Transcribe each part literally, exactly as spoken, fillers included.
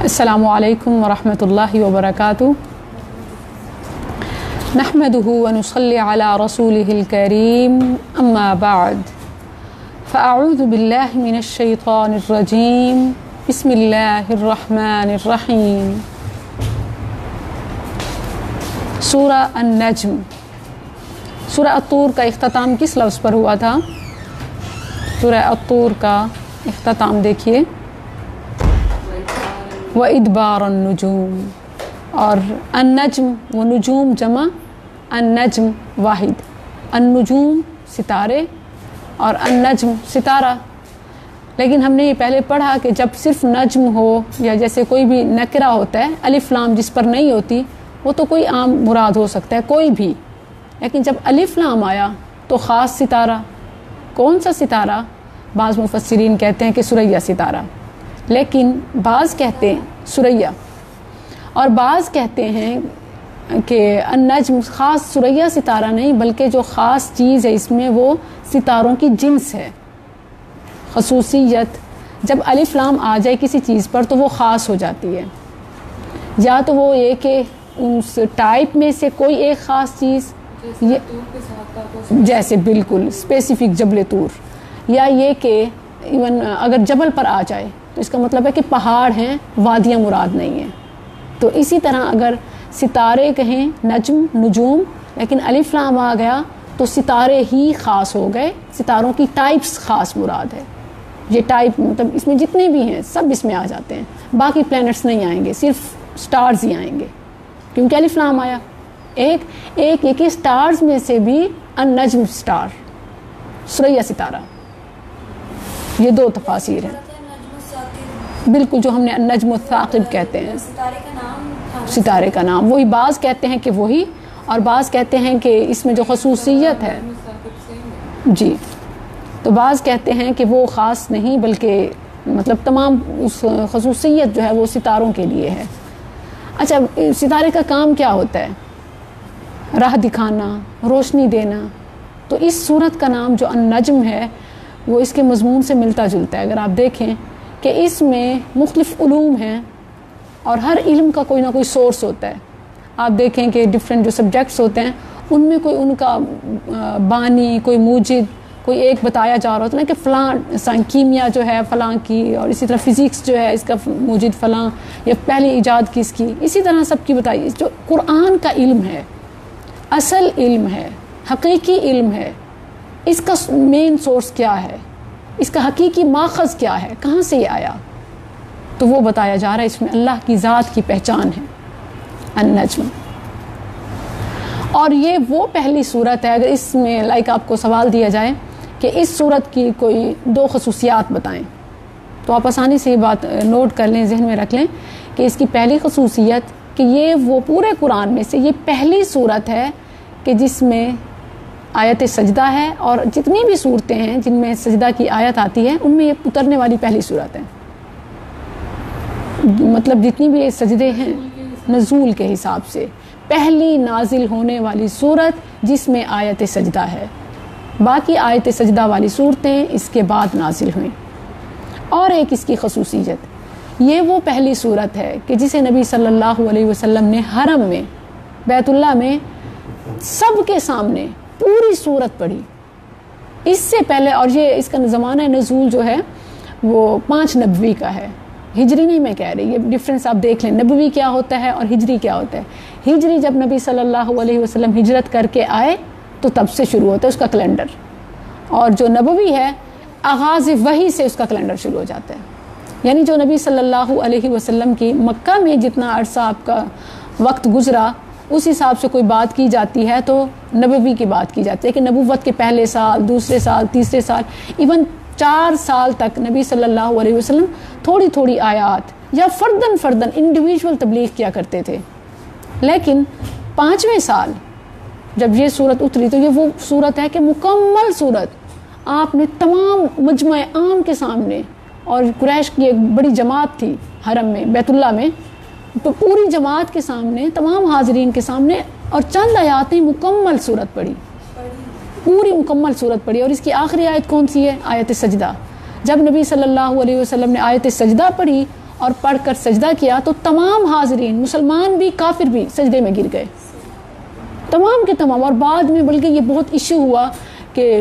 السلام علیکم ورحمۃ اللہ وبرکاتہ نحمده ونصلی علی رسولہ الکریم اما بعد فاعوذ باللہ من الشیطان الرجیم بسم اللہ الرحمن الرحیم سورہ النجم. سورہ الطور کا اختتام کس لفظ پر ہوا تھا؟ سورہ الطور کا اختتام دیکھیے، وَإِدْبَارَ النُّجُومِ، اور النجم و نجوم جمع، النجم واحد، النجوم ستارے اور النجم ستارہ. لیکن ہم نے یہ پہلے پڑھا کہ جب صرف نجم ہو یا جیسے کوئی بھی نکرہ ہوتا ہے، الف لام جس پر نہیں ہوتی، وہ تو کوئی عام مراد ہو سکتا ہے کوئی بھی، لیکن جب الف لام آیا تو خاص ستارہ. کون سا ستارہ؟ بعض مفسرین کہتے ہیں کہ سریہ ستارہ، لیکن بعض کہتے ہیں سریہ اور بعض کہتے ہیں کہ النجم خاص سریہ ستارہ نہیں بلکہ جو خاص چیز ہے اس میں وہ ستاروں کی جنس ہے، خصوصیت. جب الف لام آ جائے کسی چیز پر تو وہ خاص ہو جاتی ہے، یا تو وہ یہ کہ اس ٹائپ میں سے کوئی ایک خاص چیز، جیسے بالکل اسپیسیفک جبل طور، یا یہ کہ ایون اگر جبل پر آ جائے تو اس کا مطلب ہے کہ پہاڑ ہیں، وادیاں مراد نہیں ہیں. تو اسی طرح اگر ستارے کہیں نجم نجوم لیکن الف لام آ گیا تو ستارے ہی خاص ہو گئے، ستاروں کی ٹائپس خاص مراد ہے. یہ ٹائپ مطلب اس میں جتنے بھی ہیں سب اس میں آ جاتے ہیں، باقی پلینٹس نہیں آئیں گے، صرف سٹارز ہی آئیں گے کیونکہ الف لام آیا. ایک ایک ایک سٹارز میں سے بھی النجم سٹار، سریہ ستارہ. یہ دو تفاسیر ہیں بالکل، جو ہم نے النجم الثاقب کہتے ہیں، ستارے کا نام وہی. بعض کہتے ہیں کہ وہی، اور بعض کہتے ہیں کہ اس میں جو خصوصیت ہے، جی تو بعض کہتے ہیں کہ وہ خاص نہیں بلکہ مطلب تمام اس خصوصیت جو ہے وہ ستاروں کے لیے ہے. اچھا، ستارے کا کام کیا ہوتا ہے؟ راہ دکھانا، روشنی دینا. تو اس سورت کا نام جو النجم ہے وہ اس کے مضمون سے ملتا جلتا ہے. اگر آپ دیکھیں کہ اس میں مختلف علوم ہیں اور ہر علم کا کوئی نہ کوئی سورس ہوتا ہے. آپ دیکھیں کہ ڈفرینٹ جو سبجیکٹس ہوتے ہیں ان میں کوئی ان کا بانی، کوئی موجد، کوئی ایک بتایا جا رہا ہوتا ہے نا کہ فلاں کیمیا جو ہے فلاں کی، اور اسی طرح فزکس جو ہے اس کا موجد فلاں، یا پہلی ایجاد کس کی. اسی طرح سب کی بتائی. جو قرآن کا علم ہے، اصل علم ہے، حقیقی علم ہے، اس کا مین سورس کیا ہے، اس کا حقیقی ماخذ کیا ہے، کہاں سے یہ آیا، تو وہ بتایا جا رہا ہے. اس میں اللہ کی ذات کی پہچان ہے النجم. اور یہ وہ پہلی صورت ہے، اگر اس میں لائک آپ کو سوال دیا جائے کہ اس صورت کی کوئی دو خصوصیات بتائیں تو آپ آسانی سے یہ بات نوٹ کر لیں، ذہن میں رکھ لیں کہ اس کی پہلی خصوصیت کہ یہ وہ پورے قرآن میں سے یہ پہلی صورت ہے کہ جس میں آیت سجدہ ہے، اور جتنی بھی صورتیں ہیں جن میں سجدہ کی آیت آتی ہے ان میں یہ اترنے والی پہلی صورت ہے. مطلب جتنی بھی سجدے ہیں نزول کے حساب سے پہلی نازل ہونے والی صورت جس میں آیت سجدہ ہے. باقی آیت سجدہ والی صورتیں اس کے بعد نازل ہوئیں. اور ایک اس کی خصوصیت، یہ وہ پہلی صورت ہے کہ جسے نبی صلی اللہ علیہ وسلم نے حرم میں بیت اللہ میں سب کے سامنے پوری صورت پڑھی. اس سے پہلے، اور یہ اس کا زمانہ نزول جو ہے وہ پانچ نبوی کا ہے، ہجری نہیں میں کہہ رہی. یہ ڈفرینس آپ دیکھ لیں، نبوی کیا ہوتا ہے اور ہجری کیا ہوتا ہے. ہجری جب نبی صلی اللہ علیہ وسلم ہجرت کر کے آئے تو تب سے شروع ہوتا ہے اس کا کیلنڈر، اور جو نبوی ہے آغاز وحی سے اس کا کیلنڈر شروع ہو جاتا ہے. یعنی جو نبی صلی اللہ علیہ وسلم کی مکہ میں جتنا عرصہ آپ کا وقت گزرا اس حساب سے کوئی بات کی جاتی ہے تو نبوی کی بات کی جاتی ہے کہ نبوت کے پہلے سال، دوسرے سال، تیسرے سال، ایون چار سال تک نبی صلی اللہ علیہ وسلم تھوڑی تھوڑی آیات یا فردن فردن انڈیویجول تبلیغ کیا کرتے تھے. لیکن پانچویں سال جب یہ صورت اتری تو یہ وہ صورت ہے کہ مکمل صورت آپ نے تمام مجمع عام کے سامنے، اور قریش کی ایک بڑی جماعت تھی حرم میں بیت اللہ میں، تو پوری جماعت کے سامنے، تمام حاضرین کے سامنے، اور چند آیاتیں مکمل صورت پڑھی، پوری مکمل صورت پڑھی. اور اس کی آخری آیت کون سی ہے؟ آیت سجدہ. جب نبی صلی اللہ علیہ وسلم نے آیت سجدہ پڑھی اور پڑھ کر سجدہ کیا تو تمام حاضرین مسلمان بھی کافر بھی سجدے میں گر گئے، تمام کے تمام. اور بعد میں بلکہ یہ بہت ایشو ہوا کہ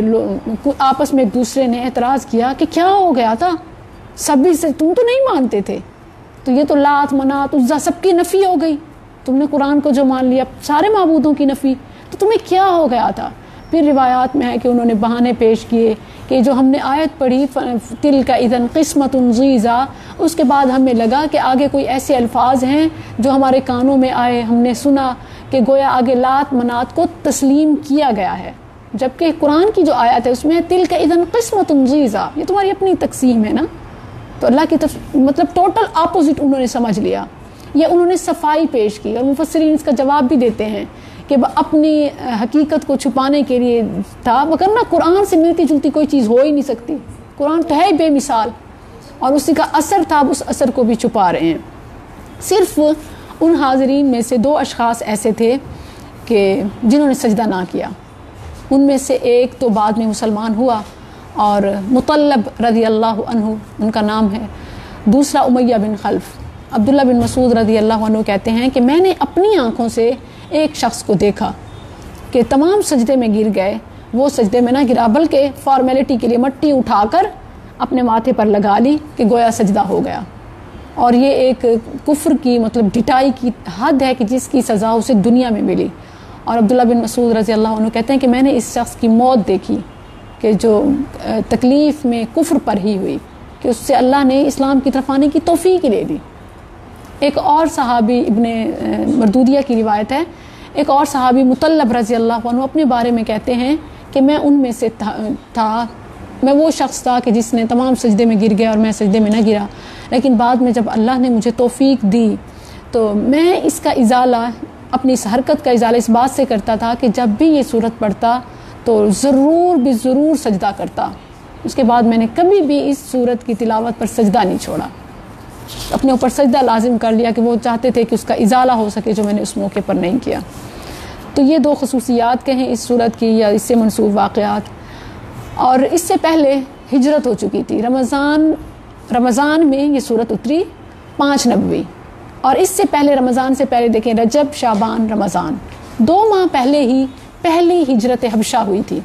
آپس میں ایک دوسرے نے اعتراض کیا کہ کیا ہو گیا تھا، سبھی سے تم تو نہیں مانتے تھے، تو یہ تو لات منات عزا سب کی نفی ہو گئی، تم نے قرآن کو جو مان لیا سارے معبودوں کی نفی، تو تمہیں کیا ہو گیا تھا. پھر روایات میں ہے کہ انہوں نے بہانے پیش کیے کہ جو ہم نے آیت پڑھی تل کا اذن قسمت ضیزا، اس کے بعد ہمیں لگا کہ آگے کوئی ایسے الفاظ ہیں جو ہمارے کانوں میں آئے، ہم نے سنا کہ گویا آگے لات منات کو تسلیم کیا گیا ہے، جبکہ قرآن کی جو آیت ہے اس میں تل کا اذن قسمت ضیزا، یہ تمہاری اپنی تقسیم ہے نا. تو اللہ کی تف... مطلب ٹوٹل اپوزٹ انہوں نے سمجھ لیا. یہ انہوں نے صفائی پیش کی، اور مفسرین اس کا جواب بھی دیتے ہیں کہ اپنی حقیقت کو چھپانے کے لیے تھا، وگرنہ قرآن سے ملتی جلتی کوئی چیز ہو ہی نہیں سکتی، قرآن تو ہے بے مثال، اور اسی کا اثر تھا، اب اس اثر کو بھی چھپا رہے ہیں. صرف ان حاضرین میں سے دو اشخاص ایسے تھے کہ جنہوں نے سجدہ نہ کیا. ان میں سے ایک تو بعد میں مسلمان ہوا اور مطلب رضی اللہ عنہ ان کا نام ہے، دوسرا امیہ بن خلف. عبداللہ بن مسعود رضی اللہ عنہ کہتے ہیں کہ میں نے اپنی آنکھوں سے ایک شخص کو دیکھا کہ تمام سجدے میں گر گئے، وہ سجدے میں نہ گرا بلکہ فارمیلٹی کے لیے مٹی اٹھا کر اپنے ماتھے پر لگا لی کہ گویا سجدہ ہو گیا. اور یہ ایک کفر کی مطلب ڈٹائی کی حد ہے کہ جس کی سزا اسے دنیا میں ملی. اور عبداللہ بن مسعود رضی اللہ عنہ کہتے ہیں کہ میں نے اس شخص کی موت دیکھی کہ جو تکلیف میں کفر پر ہی ہوئی، کہ اس سے اللہ نے اسلام کی طرف آنے کی توفیق لے دی. ایک اور صحابی ابن مردودیہ کی روایت ہے، ایک اور صحابی مطلب رضی اللہ عنہ اپنے بارے میں کہتے ہیں کہ میں ان میں سے تھا، میں وہ شخص تھا کہ جس نے تمام سجدے میں گر گیا اور میں سجدے میں نہ گرا، لیکن بعد میں جب اللہ نے مجھے توفیق دی تو میں اس کا ازالہ، اپنی اس حرکت کا ازالہ اس بات سے کرتا تھا کہ جب بھی یہ صورت پڑھتا تو ضرور بھی ضرور سجدہ کرتا. اس کے بعد میں نے کبھی بھی اس صورت کی تلاوت پر سجدہ نہیں چھوڑا، اپنے اوپر سجدہ لازم کر لیا کہ وہ چاہتے تھے کہ اس کا ازالہ ہو سکے جو میں نے اس موقع پر نہیں کیا. تو یہ دو خصوصیات کہیں اس صورت کی یا اس سے منسوب واقعات. اور اس سے پہلے ہجرت ہو چکی تھی، رمضان رمضان میں یہ صورت اتری پانچ نبوی، اور اس سے پہلے رمضان سے پہلے دیکھیں رجب شعبان رمضان دو ماہ پہلے ہی پہلی ہجرت حبشہ ہوئی تھی.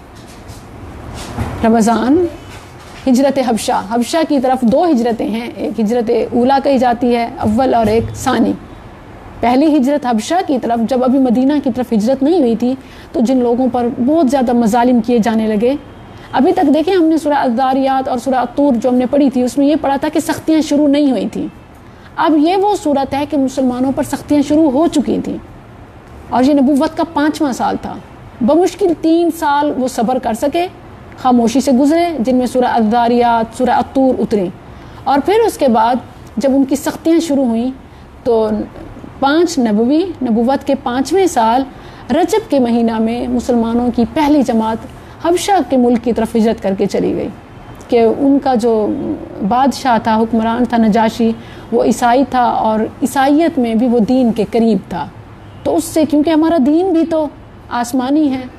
رمضان ہجرت حبشہ، حبشہ کی طرف دو ہجرتیں ہیں، ایک ہجرت اولا کہی جاتی ہے اول اور ایک ثانی. پہلی ہجرت حبشہ کی طرف جب ابھی مدینہ کی طرف ہجرت نہیں ہوئی تھی تو جن لوگوں پر بہت زیادہ مظالم کیے جانے لگے. ابھی تک دیکھیں ہم نے سورہ الذاریات اور سورہ الطور جو ہم نے پڑھی تھی اس میں یہ پڑھا تھا کہ سختیاں شروع نہیں ہوئی تھیں. اب یہ وہ صورت ہے کہ مسلمانوں پر سختیاں شروع ہو چکی تھیں، اور یہ نبوت کا پانچواں سال تھا. بمشکل تین سال وہ صبر کر سکے، خاموشی سے گزرے، جن میں سورہ الذاریات سورہ الطور اتری. اور پھر اس کے بعد جب ان کی سختیاں شروع ہوئیں تو پانچ نبوی نبوت کے پانچویں سال رجب کے مہینہ میں مسلمانوں کی پہلی جماعت حبشہ کے ملک کی طرف ہجرت کر کے چلی گئی، کہ ان کا جو بادشاہ تھا، حکمران تھا نجاشی، وہ عیسائی تھا اور عیسائیت میں بھی وہ دین کے قریب تھا. تو اس سے کیونکہ ہمارا دین بھی تو آسمانی ہے،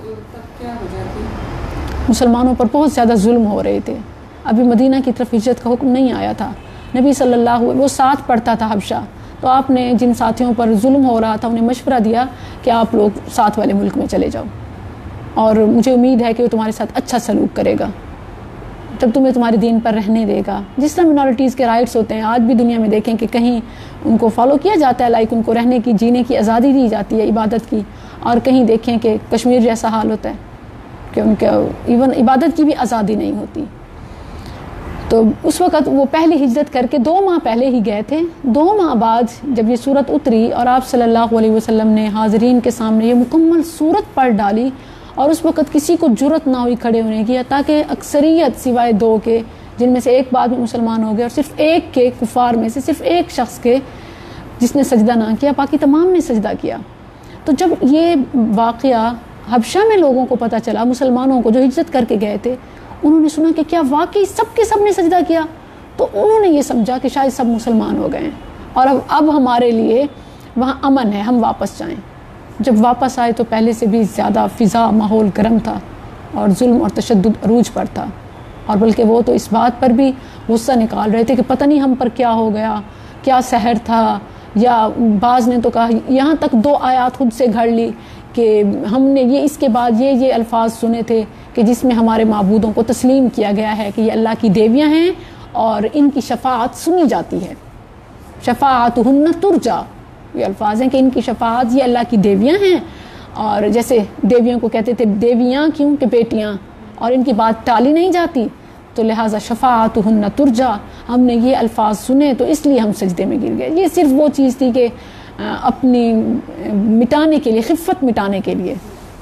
مسلمانوں پر بہت زیادہ ظلم ہو رہے تھے. ابھی مدینہ کی طرف ہجرت کا حکم نہیں آیا تھا. نبی صلی اللہ علیہ وسلم وہ ساتھ پڑھتا تھا حبشہ، تو آپ نے جن ساتھیوں پر ظلم ہو رہا تھا انہیں مشورہ دیا کہ آپ لوگ ساتھ والے ملک میں چلے جاؤ، اور مجھے امید ہے کہ وہ تمہارے ساتھ اچھا سلوک کرے گا، تب تمہیں تمہارے دین پر رہنے دے گا. جس طرح منارٹیز کے رائٹس ہوتے ہیں آج بھی دنیا میں دیکھیں کہ کہیں ان کو فالو کیا جاتا ہے، لائک ان کو رہنے کی، جینے کی آزادی دی جاتی ہے، عبادت کی، اور کہیں دیکھیں کہ کشمیر جیسا حال ہوتا ہے کہ ان کے ایون عبادت کی بھی آزادی نہیں ہوتی. تو اس وقت وہ پہلی ہجرت کر کے دو ماہ پہلے ہی گئے تھے. دو ماہ بعد جب یہ صورت اتری اور آپ صلی اللہ علیہ وسلم نے حاضرین کے سامنے یہ مکمل صورت پڑھ ڈالی، اور اس وقت کسی کو جرت نہ ہوئی کھڑے ہونے کی، تاکہ اکثریت سوائے دو کے جن میں سے ایک بعد میں مسلمان ہو گئے، اور صرف ایک کے کفار میں سے صرف ایک شخص کے جس نے سجدہ نہ کیا، باقی تمام نے سجدہ کیا. تو جب یہ واقعہ حبشہ میں لوگوں کو پتہ چلا، مسلمانوں کو جو ہجرت کر کے گئے تھے، انہوں نے سنا کہ کیا واقعی سب کے سب نے سجدہ کیا، تو انہوں نے یہ سمجھا کہ شاید سب مسلمان ہو گئے ہیں اور اب اب ہمارے لیے وہاں امن ہے، ہم واپس جائیں. جب واپس آئے تو پہلے سے بھی زیادہ فضا، ماحول گرم تھا اور ظلم اور تشدد عروج پر تھا، اور بلکہ وہ تو اس بات پر بھی غصہ نکال رہے تھے کہ پتہ نہیں ہم پر کیا ہو گیا، کیا سحر تھا، یا بعض نے تو کہا یہاں تک دو آیات خود سے گھڑ لی کہ ہم نے یہ اس کے بعد یہ یہ الفاظ سنے تھے کہ جس میں ہمارے معبودوں کو تسلیم کیا گیا ہے کہ یہ اللہ کی دیویاں ہیں اور ان کی شفاعت سنی جاتی ہے. شفاعتہن ترجا، یہ الفاظ ہیں کہ ان کی شفاعت، یہ اللہ کی دیویاں ہیں. اور جیسے دیویوں کو کہتے تھے دیویاں کیوں کہ بیٹیاں، اور ان کی بات ٹالی نہیں جاتی، تو لہٰذا شفاعتہن ترجا، ہم نے یہ الفاظ سنے تو اس لیے ہم سجدے میں گر گئے. یہ صرف وہ چیز تھی کہ اپنی مٹانے کے لیے، خفت مٹانے کے لیے.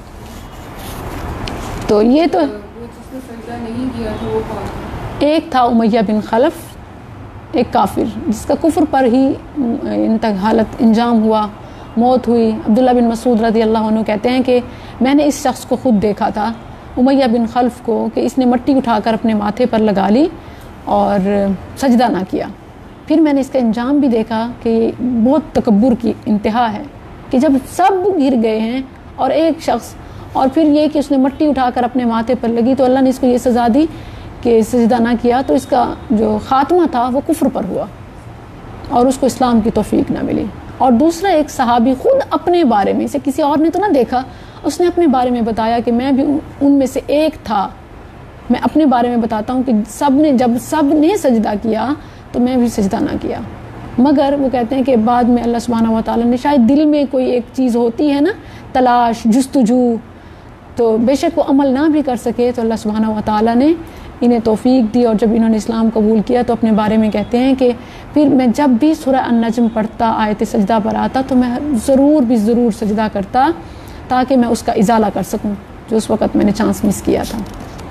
تو یہ تو ایک تھا امیہ بن خلف، ایک کافر جس کا کفر پر ہی ان تک حالت انجام ہوا، موت ہوئی. عبداللہ بن مسعود رضی اللہ عنہ کہتے ہیں کہ میں نے اس شخص کو خود دیکھا تھا، امیہ بن خلف کو، کہ اس نے مٹی اٹھا کر اپنے ماتھے پر لگا لی اور سجدہ نہ کیا. پھر میں نے اس کا انجام بھی دیکھا کہ بہت تکبر کی انتہا ہے کہ جب سب گر گئے ہیں اور ایک شخص، اور پھر یہ کہ اس نے مٹی اٹھا کر اپنے ماتھے پر لگی تو اللہ نے اس کو یہ سزا دی کہ سجدہ نہ کیا، تو اس کا جو خاتمہ تھا وہ کفر پر ہوا اور اس کو اسلام کی توفیق نہ ملی. اور دوسرا ایک صحابی خود اپنے بارے میں، اسے کسی اور نے تو نہ دیکھا، اس نے اپنے بارے میں بتایا کہ میں بھی ان میں سے ایک تھا. میں اپنے بارے میں بتاتا ہوں کہ سب نے جب سب نے سجدہ کیا تو میں بھی سجدہ نہ کیا، مگر وہ کہتے ہیں کہ بعد میں اللہ سبحانہ و تعالیٰ نے شاید دل میں کوئی ایک چیز ہوتی ہے نا، تلاش، جستجو، تو بے شک وہ عمل نہ بھی کر سکے تو اللہ سبحانہ و تعالیٰ نے انہیں توفیق دی. اور جب انہوں نے اسلام قبول کیا تو اپنے بارے میں کہتے ہیں کہ پھر میں جب بھی سورہ النجم پڑھتا، آیت سجدہ پر آتا تو میں ضرور بھی ضرور سجدہ کرتا تاکہ میں اس کا ازالہ کر سکوں جو اس وقت میں نے چانس مس کیا تھا.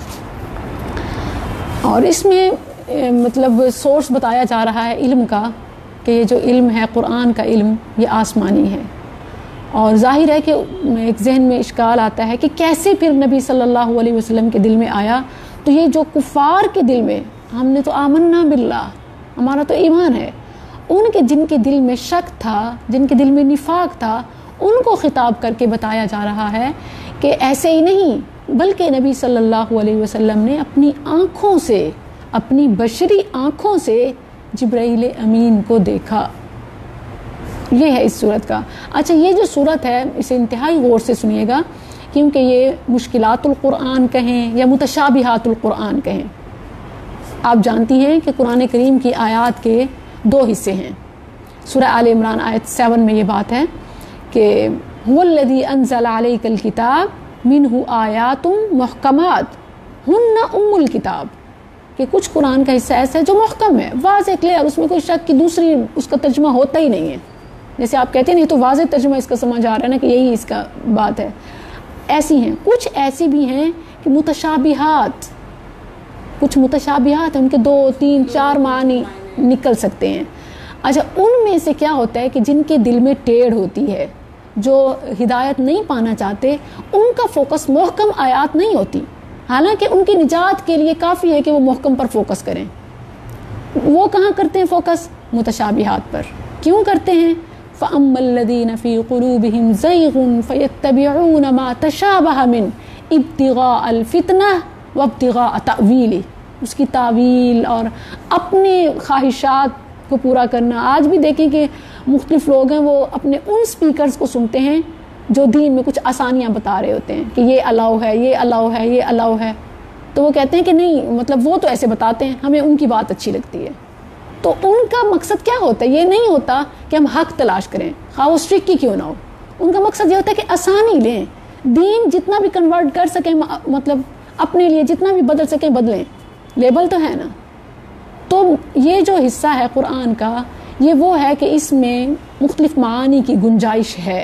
اور اس میں مطلب سورس بتایا جا رہا ہے علم کا کہ یہ جو علم ہے قرآن کا علم یہ آسمانی ہے. اور ظاہر ہے کہ ایک ذہن میں اشکال آتا ہے کہ کیسے پھر نبی صلی اللہ علیہ وسلم کے دل میں آیا. تو یہ جو کفار کے دل میں، ہم نے تو آمنا باللہ، ہمارا تو ایمان ہے، ان کے جن کے دل میں شک تھا، جن کے دل میں نفاق تھا، ان کو خطاب کر کے بتایا جا رہا ہے کہ ایسے ہی نہیں، بلکہ نبی صلی اللہ علیہ وسلم نے اپنی آنکھوں سے، اپنی بشری آنکھوں سے جبرائیل امین کو دیکھا. یہ ہے اس صورت کا. اچھا، یہ جو صورت ہے اسے انتہائی غور سے سنیے گا کیونکہ یہ مشکلات القرآن کہیں یا متشابہات القرآن کہیں. آپ جانتی ہیں کہ قرآن کریم کی آیات کے دو حصے ہیں. سورہ آل عمران آیت سیون میں یہ بات ہے کہ هو الذی انزل علیک الکتاب منہ آیات محکمات ہن ام الکتاب، کہ کچھ قرآن کا حصہ ایسا ہے جو محکم ہے، واضح کلیئر، اس میں کوئی شک کی دوسری اس کا ترجمہ ہوتا ہی نہیں ہے. جیسے آپ کہتے ہیں نہیں تو واضح ترجمہ اس کا سمجھ آ رہا ہے نا کہ یہی اس کا بات ہے. ایسی ہیں کچھ ایسی بھی ہیں کہ متشابہات، کچھ متشابہات ہیں، ان کے دو تین چار معنی نکل سکتے ہیں. اچھا، ان میں سے کیا ہوتا ہے کہ جن کے دل میں ٹیڑھ ہوتی ہے، جو ہدایت نہیں پانا چاہتے، ان کا فوکس محکم آیات نہیں ہوتی، حالانکہ ان کی نجات کے لیے کافی ہے کہ وہ محکم پر فوکس کریں. وہ کہاں کرتے ہیں فوکس؟ متشابہات پر. کیوں کرتے ہیں؟ فَأَمَّا الَّذِينَ فِي قُلُوبِهِمْ زَيْغٌ فَيَتَّبِعُونَ مَا تَشَابَهَ مِنْهُ ابْتِغَاءَ الْفِتْنَةِ وَابْتِغَاءَ تَأْوِيلِهِ، اس کی تعویل اور اپنے خواہشات کو پورا کرنا. آج بھی دیکھیں کہ مختلف لوگ ہیں وہ اپنے ان سپیکرز کو سنتے ہیں جو دین میں کچھ آسانیاں بتا رہے ہوتے ہیں کہ یہ الاؤ ہے، یہ الاؤ ہے، یہ الاؤ ہے، تو وہ کہتے ہیں کہ نہیں، مطلب وہ تو ایسے بتاتے ہیں، ہمیں ان کی بات اچھی لگتی ہے. تو ان کا مقصد کیا ہوتا ہے؟ یہ نہیں ہوتا کہ ہم حق تلاش کریں، خواہ وہ اسٹرک کی کیوں نہ ہو. ان کا مقصد یہ ہوتا ہے کہ آسانی لیں، دین جتنا بھی کنورٹ کر سکیں، مطلب اپنے لیے جتنا بھی بدل سکیں بدلیں، لیبل تو ہے نا. تو یہ جو حصہ ہے قرآن کا یہ وہ ہے کہ اس میں مختلف معانی کی گنجائش ہے.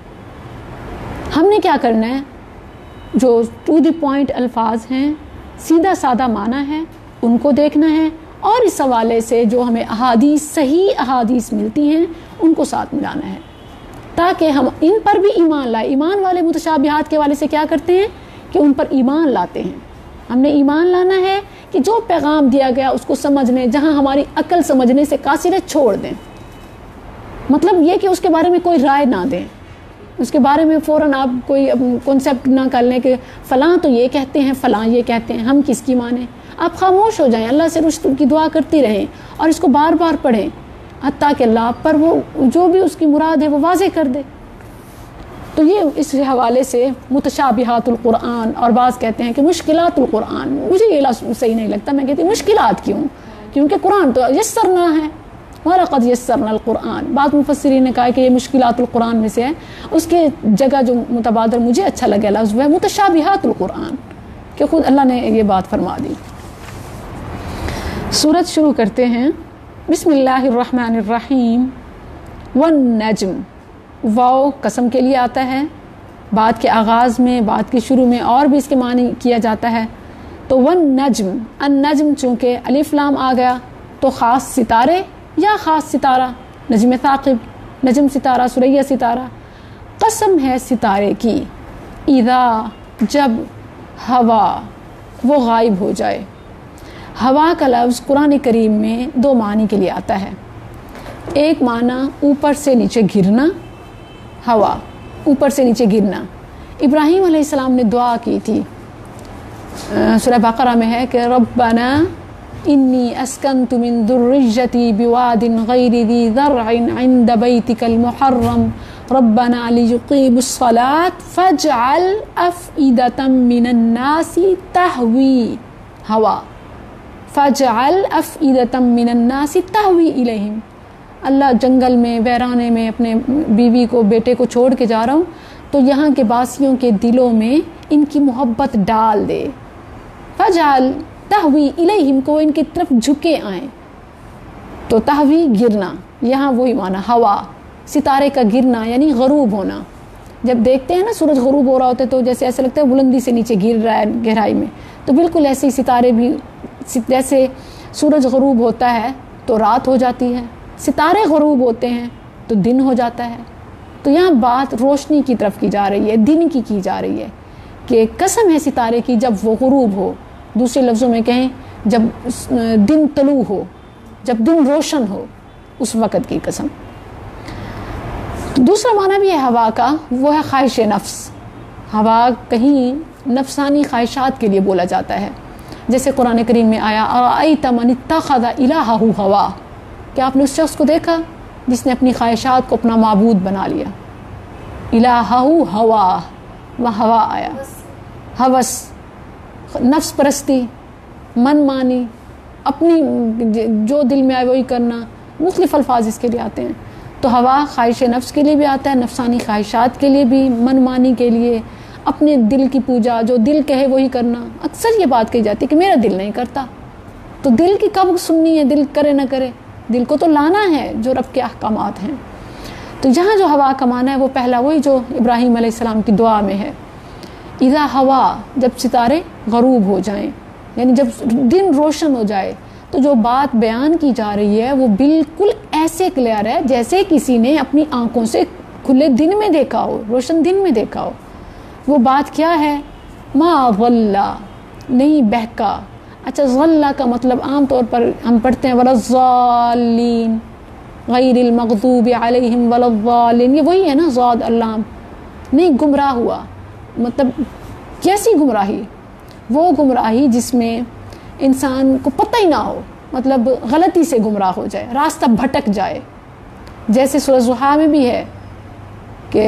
ہم نے کیا کرنا ہے؟ جو ٹو دی پوائنٹ الفاظ ہیں، سیدھا سادہ معنی ہے، ان کو دیکھنا ہے، اور اس حوالے سے جو ہمیں احادیث، صحیح احادیث ملتی ہیں ان کو ساتھ ملانا ہے تاکہ ہم ان پر بھی ایمان لائیں. ایمان والے متشابہات کے والے سے کیا کرتے ہیں کہ ان پر ایمان لاتے ہیں. ہم نے ایمان لانا ہے کہ جو پیغام دیا گیا اس کو سمجھنے، جہاں ہماری عقل سمجھنے سے قاصر ہے چھوڑ دیں. مطلب یہ کہ اس کے بارے میں کوئی رائے نہ دیں، اس کے بارے میں فوراً آپ کوئی کنسیپٹ نہ کر لیں کہ فلاں تو یہ کہتے ہیں، فلاں یہ کہتے ہیں، ہم کس کی مانیں. آپ خاموش ہو جائیں، اللہ سے رشد کی دعا کرتی رہیں اور اس کو بار بار پڑھیں. حتیٰ کہ اللہ پر وہ جو بھی اس کی مراد ہے وہ واضح کر دے۔ تو یہ اس حوالے سے متشابہات القرآن، اور بعض کہتے ہیں کہ مشکلات القرآن، مجھے یہ لفظ صحیح نہیں لگتا، میں کہتی ہوں مشکلات کیوں، کیونکہ قرآن تو یسرنا ہے، وَلَقَدْ يَسَّرْنَا الْقُرْآنَ۔ بعض مفسرین نے کہا کہ یہ مشکلات القرآن میں سے ہے، اس کے جگہ جو متبادر مجھے اچھا لگا لفظ وہ متشابہات القرآن، کہ خود اللہ نے یہ بات فرما دی۔ سورت شروع کرتے ہیں، بسم اللہ الرحمن الرحیم۔ والنجم، واو قسم کے لیے آتا ہے، بات کے آغاز میں، بات کے شروع میں، اور بھی اس کے معنی کیا جاتا ہے۔ تو والنجم، النجم چونکہ الف لام آ گیا تو خاص ستارے یا خاص ستارہ، نجم ثاقب، نجم ستارہ، سریہ ستارہ، قسم ہے ستارے کی، اذا جب ہوا وہ غائب ہو جائے۔ ہوا کا لفظ قرآن کریم میں دو معنی کے لیے آتا ہے، ایک معنی اوپر سے نیچے گرنا، ہوا اوپر سے نیچے گرنا۔ ابراہیم علیہ السلام نے دعا کی تھی، سورہ بقرہ میں ہے کہ ربنا انی اسکنت من ذریتی بواد غیر ذی زرع عند بیتک المحرم ربنا لیقیموا الصلاة فاجعل افئدة من الناس تہوی، ہوا، فاجعل افئدة من الناس تہوی الیہم، اللہ جنگل میں ویرانے میں اپنے بیوی کو بیٹے کو چھوڑ کے جا رہا ہوں تو یہاں کے باسیوں کے دلوں میں ان کی محبت ڈال دے، فجعل تہوی الیہم کو ان کی طرف جھکے آئیں، تو تہوی گرنا، یہاں وہی معنی ہوا، ستارے کا گرنا یعنی غروب ہونا۔ جب دیکھتے ہیں نا سورج غروب ہو رہا ہوتا ہے تو جیسے ایسا لگتا ہے بلندی سے نیچے گر رہا ہے گہرائی میں، تو بالکل ایسے ہی ستارے بھی، جیسے سورج غروب ہوتا ہے تو رات ہو جاتی ہے، ستارے غروب ہوتے ہیں تو دن ہو جاتا ہے۔ تو یہاں بات روشنی کی طرف کی جا رہی ہے، دن کی کی جا رہی ہے کہ قسم ہے ستارے کی جب وہ غروب ہو، دوسرے لفظوں میں کہیں جب دن طلوع ہو، جب دن روشن ہو، اس وقت کی قسم۔ دوسرا معنی بھی ہے ہوا کا، وہ ہے خواہش نفس۔ ہوا کہیں نفسانی خواہشات کے لیے بولا جاتا ہے، جیسے قرآن کریم میں آیا ارأیت من اتخذ الہہ ہوا، کیا آپ نے اس شخص کو دیکھا جس نے اپنی خواہشات کو اپنا معبود بنا لیا؟ الہہ ہوا، وہاں ہوا آیا، ہوس، نفس پرستی، من مانی، اپنی جو دل میں آئے وہی کرنا، مختلف الفاظ اس کے لیے آتے ہیں۔ تو ہوا خواہش نفس کے لیے بھی آتا ہے، نفسانی خواہشات کے لیے بھی، من مانی کے لیے، اپنے دل کی پوجا، جو دل کہے وہی کرنا۔ اکثر یہ بات کہی جاتی ہے کہ میرا دل نہیں کرتا، تو دل کی کب سننی ہے، دل کرے نہ کرے، دل کو تو لانا ہے جو رب کے احکامات ہیں۔ تو یہاں جو ہوا کا معنی ہے وہ پہلا وہی جو ابراہیم علیہ السلام کی دعا میں ہے، اذا ہوا، جب ستارے غروب ہو جائیں، یعنی جب دن روشن ہو جائے، تو جو بات بیان کی جا رہی ہے وہ بالکل ایسے کلیئر ہے جیسے کسی نے اپنی آنکھوں سے کھلے دن میں دیکھا ہو، روشن دن میں دیکھا ہو۔ وہ بات کیا ہے؟ ما ضل، نہیں بہکا۔ اچھا، ضل کا مطلب عام طور پر ہم پڑھتے ہیں ولا الضالین غیر المغضوب علیہم ولا الضالین، یہ وہی ہے نا ضاد اللام، نہیں گمراہ ہوا۔ مطلب کیسی گمراہی؟ وہ گمراہی جس میں انسان کو پتہ ہی نہ ہو، مطلب غلطی سے گمراہ ہو جائے، راستہ بھٹک جائے، جیسے سورہ ضحیٰ میں بھی ہے کہ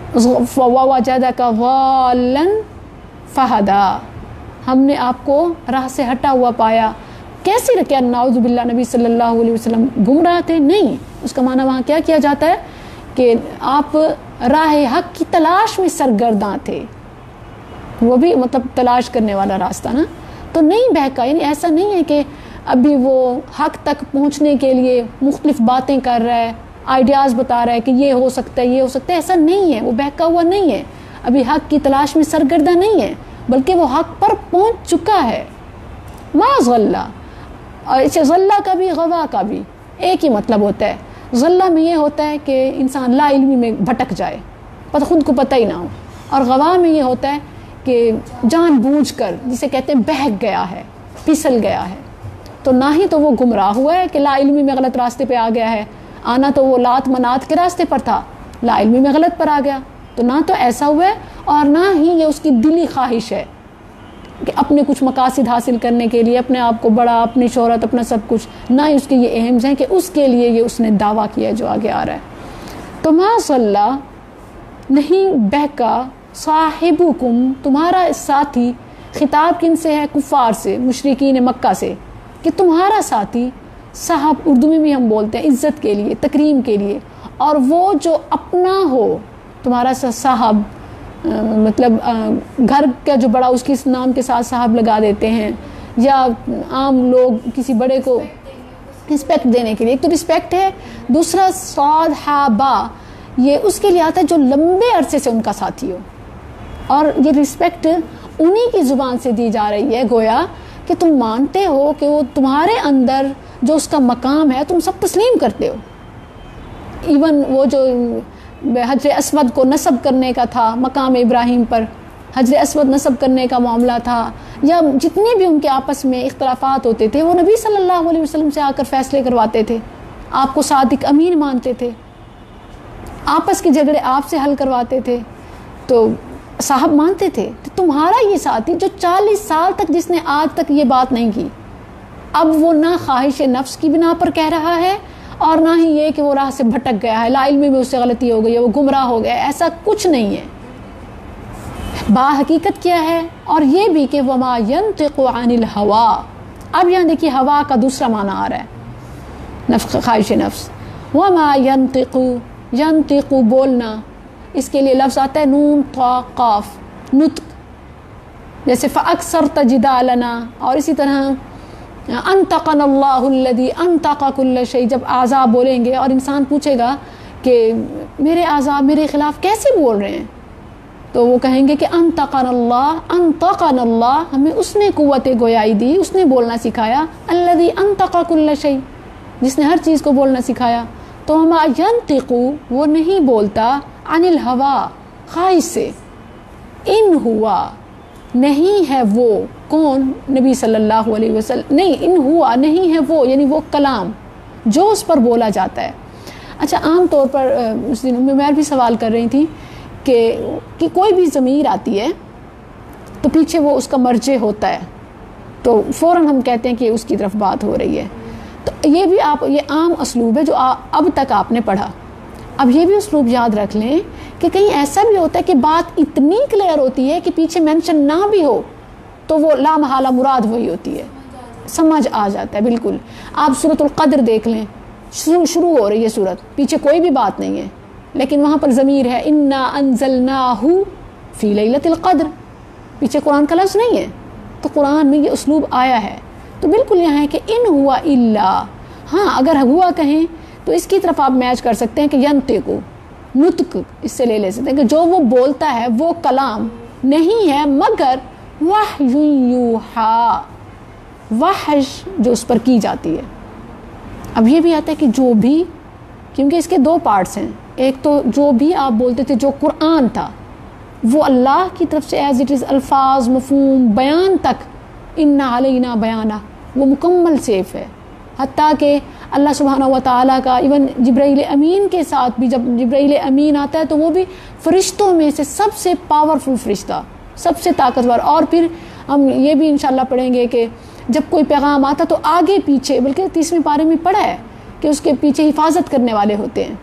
وَوَجَدَكَ ضَالًّا فَهَدَىٰ، ہم نے آپ کو راہ سے ہٹا ہوا پایا۔ کیسے رکھا؟ نعوذ باللہ، نبی صلی اللہ علیہ وسلم گمراہ تھے؟ نہیں، اس کا معنی وہاں کیا کیا جاتا ہے کہ آپ راہ حق کی تلاش میں سرگرداں تھے، وہ بھی مطلب تلاش کرنے والا راستہ نا، تو نہیں بہکا، یعنی ایسا نہیں ہے کہ ابھی وہ حق تک پہنچنے کے لیے مختلف باتیں کر رہا ہے، آئیڈیاز بتا رہا ہے کہ یہ ہو سکتا ہے، یہ ہو سکتا ہے، ایسا نہیں ہے، وہ بہکا ہوا نہیں ہے، ابھی حق کی تلاش میں سرگردہ نہیں ہے، بلکہ وہ حق پر پہنچ چکا ہے۔ ما ضلع، اور اسے ضلع کا بھی غوا کا بھی ایک ہی مطلب ہوتا ہے۔ ضلع میں یہ ہوتا ہے کہ انسان لا علمی میں بھٹک جائے، پتہ خود کو پتہ ہی نہ ہو، اور غوا میں یہ ہوتا ہے کہ جان بوجھ کر، جسے کہتے ہیں بہک گیا ہے، پھسل گیا ہے۔ تو نہ ہی تو وہ گمراہ ہوا ہے کہ لا علمی میں غلط راستے پہ آ گیا ہے، آنا تو وہ لات منات کے راستے پر تھا، لا علمی میں غلط پر آ گیا، تو نہ تو ایسا ہوا ہے، اور نہ ہی یہ اس کی دلی خواہش ہے کہ اپنے کچھ مقاصد حاصل کرنے کے لیے اپنے آپ کو بڑا، اپنی شہرت، اپنا سب کچھ، نہ ہی اس کے یہ ایمز ہیں کہ اس کے لیے یہ اس نے دعویٰ کیا جو آگے آ رہا ہے۔ تو ماذ اللہ نہیں بہکا صاحبکم تمہارا ساتھی، خطاب کن سے ہے؟ کفار سے، مشرکین مکہ سے، کہ تمہارا ساتھی، صاحب اردو میں بھی ہم بولتے ہیں عزت کے لیے، تکریم کے لیے، اور وہ جو اپنا ہو تمہارا صاحب، مطلب گھر کا جو بڑا اس کے نام کے ساتھ صاحب لگا دیتے ہیں، یا عام لوگ کسی بڑے کو رسپیکٹ دینے کے لیے، ایک تو رسپیکٹ ہے، دوسرا صحابہ یہ اس کے لیے آتا ہے جو لمبے عرصے سے ان کا ساتھی ہو، اور یہ رسپیکٹ انہی کی زبان سے دی جا رہی ہے، گویا کہ تم مانتے ہو کہ وہ تمہارے اندر جو اس کا مقام ہے تم سب تسلیم کرتے ہو۔ ایون وہ جو حجر اسود کو نصب کرنے کا تھا مقام ابراہیم پر، حجر اسود نصب کرنے کا معاملہ تھا، یا جتنے بھی ان کے آپس میں اختلافات ہوتے تھے وہ نبی صلی اللہ علیہ وسلم سے آ کر فیصلے کرواتے تھے، آپ کو صادق امین مانتے تھے، آپس کے جھگڑے آپ سے حل کرواتے تھے، تو صاحب مانتے تھے۔ تو تمہارا یہ ساتھی جو چالیس سال تک، جس نے آج تک یہ بات نہیں کی، اب وہ نہ خواہش نفس کی بنا پر کہہ رہا ہے، اور نہ ہی یہ کہ وہ راہ سے بھٹک گیا ہے، لا علمی میں اس سے غلطی ہو گئی ہے، وہ گمراہ ہو گیا، ایسا کچھ نہیں ہے۔ با حقیقت کیا ہے؟ اور یہ بھی کہ وما ينطق عن الهوى، اب یہاں دیکھیے ہوا کا دوسرا معنی آ رہا ہے، نفس، خواہش نفس۔ وما ينطق، ينطق بولنا، اس کے لیے لفظ آتا ہے نون طا قاف، نطق، جیسے فاکثرت جدالنا، اور اسی طرح انطقنا اللہ الذی انطق کل شیء، جب اعضاء بولیں گے اور انسان پوچھے گا کہ میرے اعضاء میرے خلاف کیسے بول رہے ہیں، تو وہ کہیں گے کہ انطقنا اللہ، انطقنا اللہ، ہمیں اس نے قوت گویائی دی، اس نے بولنا سکھایا، الذی انطق کل شیء، جس نے ہر چیز کو بولنا سکھایا۔ تو ہما ینطق، وہ نہیں بولتا، عن الہوا، خواہش سے، ان ہوا، نہیں ہے وہ، کون؟ نبی صلی اللہ علیہ وسلم، نہیں، ان ہوا، نہیں ہے وہ، یعنی وہ کلام جو اس پر بولا جاتا ہے۔ اچھا، عام طور پر اس دن میں بھی سوال کر رہی تھی کہ کہ کوئی بھی ضمیر آتی ہے تو پیچھے وہ اس کا مرجع ہوتا ہے، تو فوراً ہم کہتے ہیں کہ اس کی طرف بات ہو رہی ہے، تو یہ بھی آپ، یہ عام اسلوب ہے جو اب تک آپ نے پڑھا۔ اب یہ بھی اسلوب یاد رکھ لیں کہ کہیں ایسا بھی ہوتا ہے کہ بات اتنی کلیئر ہوتی ہے کہ پیچھے مینشن نہ بھی ہو تو وہ لا محالہ مراد وہی ہوتی ہے، سمجھ آ جاتا ہے بالکل۔ آپ سورۃ القدر دیکھ لیں، شروع شروع ہو رہی ہے سورت، پیچھے کوئی بھی بات نہیں ہے، لیکن وہاں پر ضمیر ہے، انا انزلناہ فی لیلۃ القدر، پیچھے قرآن کا لفظ نہیں ہے، تو قرآن میں یہ اسلوب آیا ہے۔ تو بالکل یہاں ہے کہ ان ہوا الا، ہاں اگر ہوا کہیں تو اس کی طرف آپ میچ کر سکتے ہیں کہ ینطق، نطق اس سے لے لے سکتے ہیں کہ جو وہ بولتا ہے وہ کلام نہیں ہے مگر وحی یوحا، وحی جو اس پر کی جاتی ہے۔ اب یہ بھی آتا ہے کہ جو بھی، کیونکہ اس کے دو پارٹس ہیں، ایک تو جو بھی آپ بولتے تھے جو قرآن تھا وہ اللہ کی طرف سے ایز اٹ از، الفاظ، مفہوم، بیان تک، انا علینا بیانہ، وہ مکمل سیف ہے، حتیٰ کہ اللہ سبحانہ و تعالیٰ کا ایون جبرائیل امین کے ساتھ بھی، جب جبرائیل امین آتا ہے تو وہ بھی فرشتوں میں سے سب سے پاورفل فرشتہ، سب سے طاقتور۔ اور پھر ہم یہ بھی انشاءاللہ پڑھیں گے کہ جب کوئی پیغام آتا تو آگے پیچھے، بلکہ تیسویں پارے میں پڑھا ہے کہ اس کے پیچھے حفاظت کرنے والے ہوتے ہیں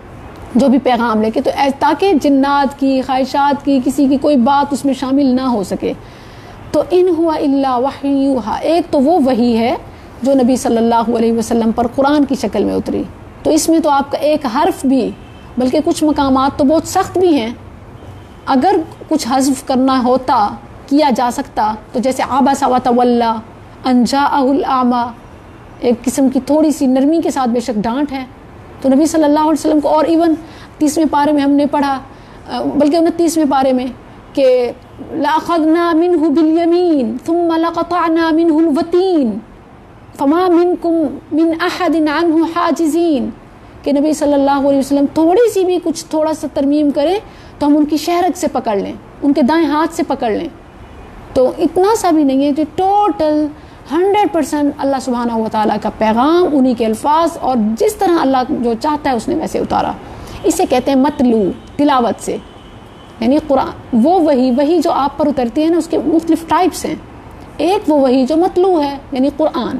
جو بھی پیغام لے کے، تو تاکہ جنات کی، خواہشات کی، کسی کی کوئی بات اس میں شامل نہ ہو سکے۔ تو ان ہوا الا وحی یوحا، ایک تو وہ وحی ہے جو نبی صلی اللہ علیہ وسلم پر قرآن کی شکل میں اتری، تو اس میں تو آپ کا ایک حرف بھی، بلکہ کچھ مقامات تو بہت سخت بھی ہیں، اگر کچھ حذف کرنا ہوتا کیا جا سکتا، تو جیسے عبس وتولی ان جاءہ الاعمی، ایک قسم کی تھوڑی سی نرمی کے ساتھ بے شک ڈانٹ ہے، تو نبی صلی اللہ علیہ وسلم کو، اور ایون تیسویں پارے میں ہم نے پڑھا، بلکہ انتیسویں پارے میں کہ لأخذنا منہ بالیمین ثم لقطعنا منہ الوتین فما منکم من احد عنہ حاجزین، کہ نبی صلی اللہ علیہ وسلم تھوڑی سی بھی کچھ تھوڑا سا ترمیم کریں تو ہم ان کی شہرت سے پکڑ لیں، ان کے دائیں ہاتھ سے پکڑ لیں۔ تو اتنا سا بھی نہیں ہے، جو ٹوٹل ہنڈریڈ پرسینٹ اللہ سبحانہ و تعالیٰ کا پیغام، انہی کے الفاظ، اور جس طرح اللہ جو چاہتا ہے اس نے ویسے اتارا۔ اسے کہتے ہیں متلو، تلاوت سے، یعنی قرآن وہ وہی وہی جو آپ پر اترتی ہے نا اس کے مختلف ٹائپس ہیں. ایک وہ وہی جو مطلوع ہے یعنی قرآن,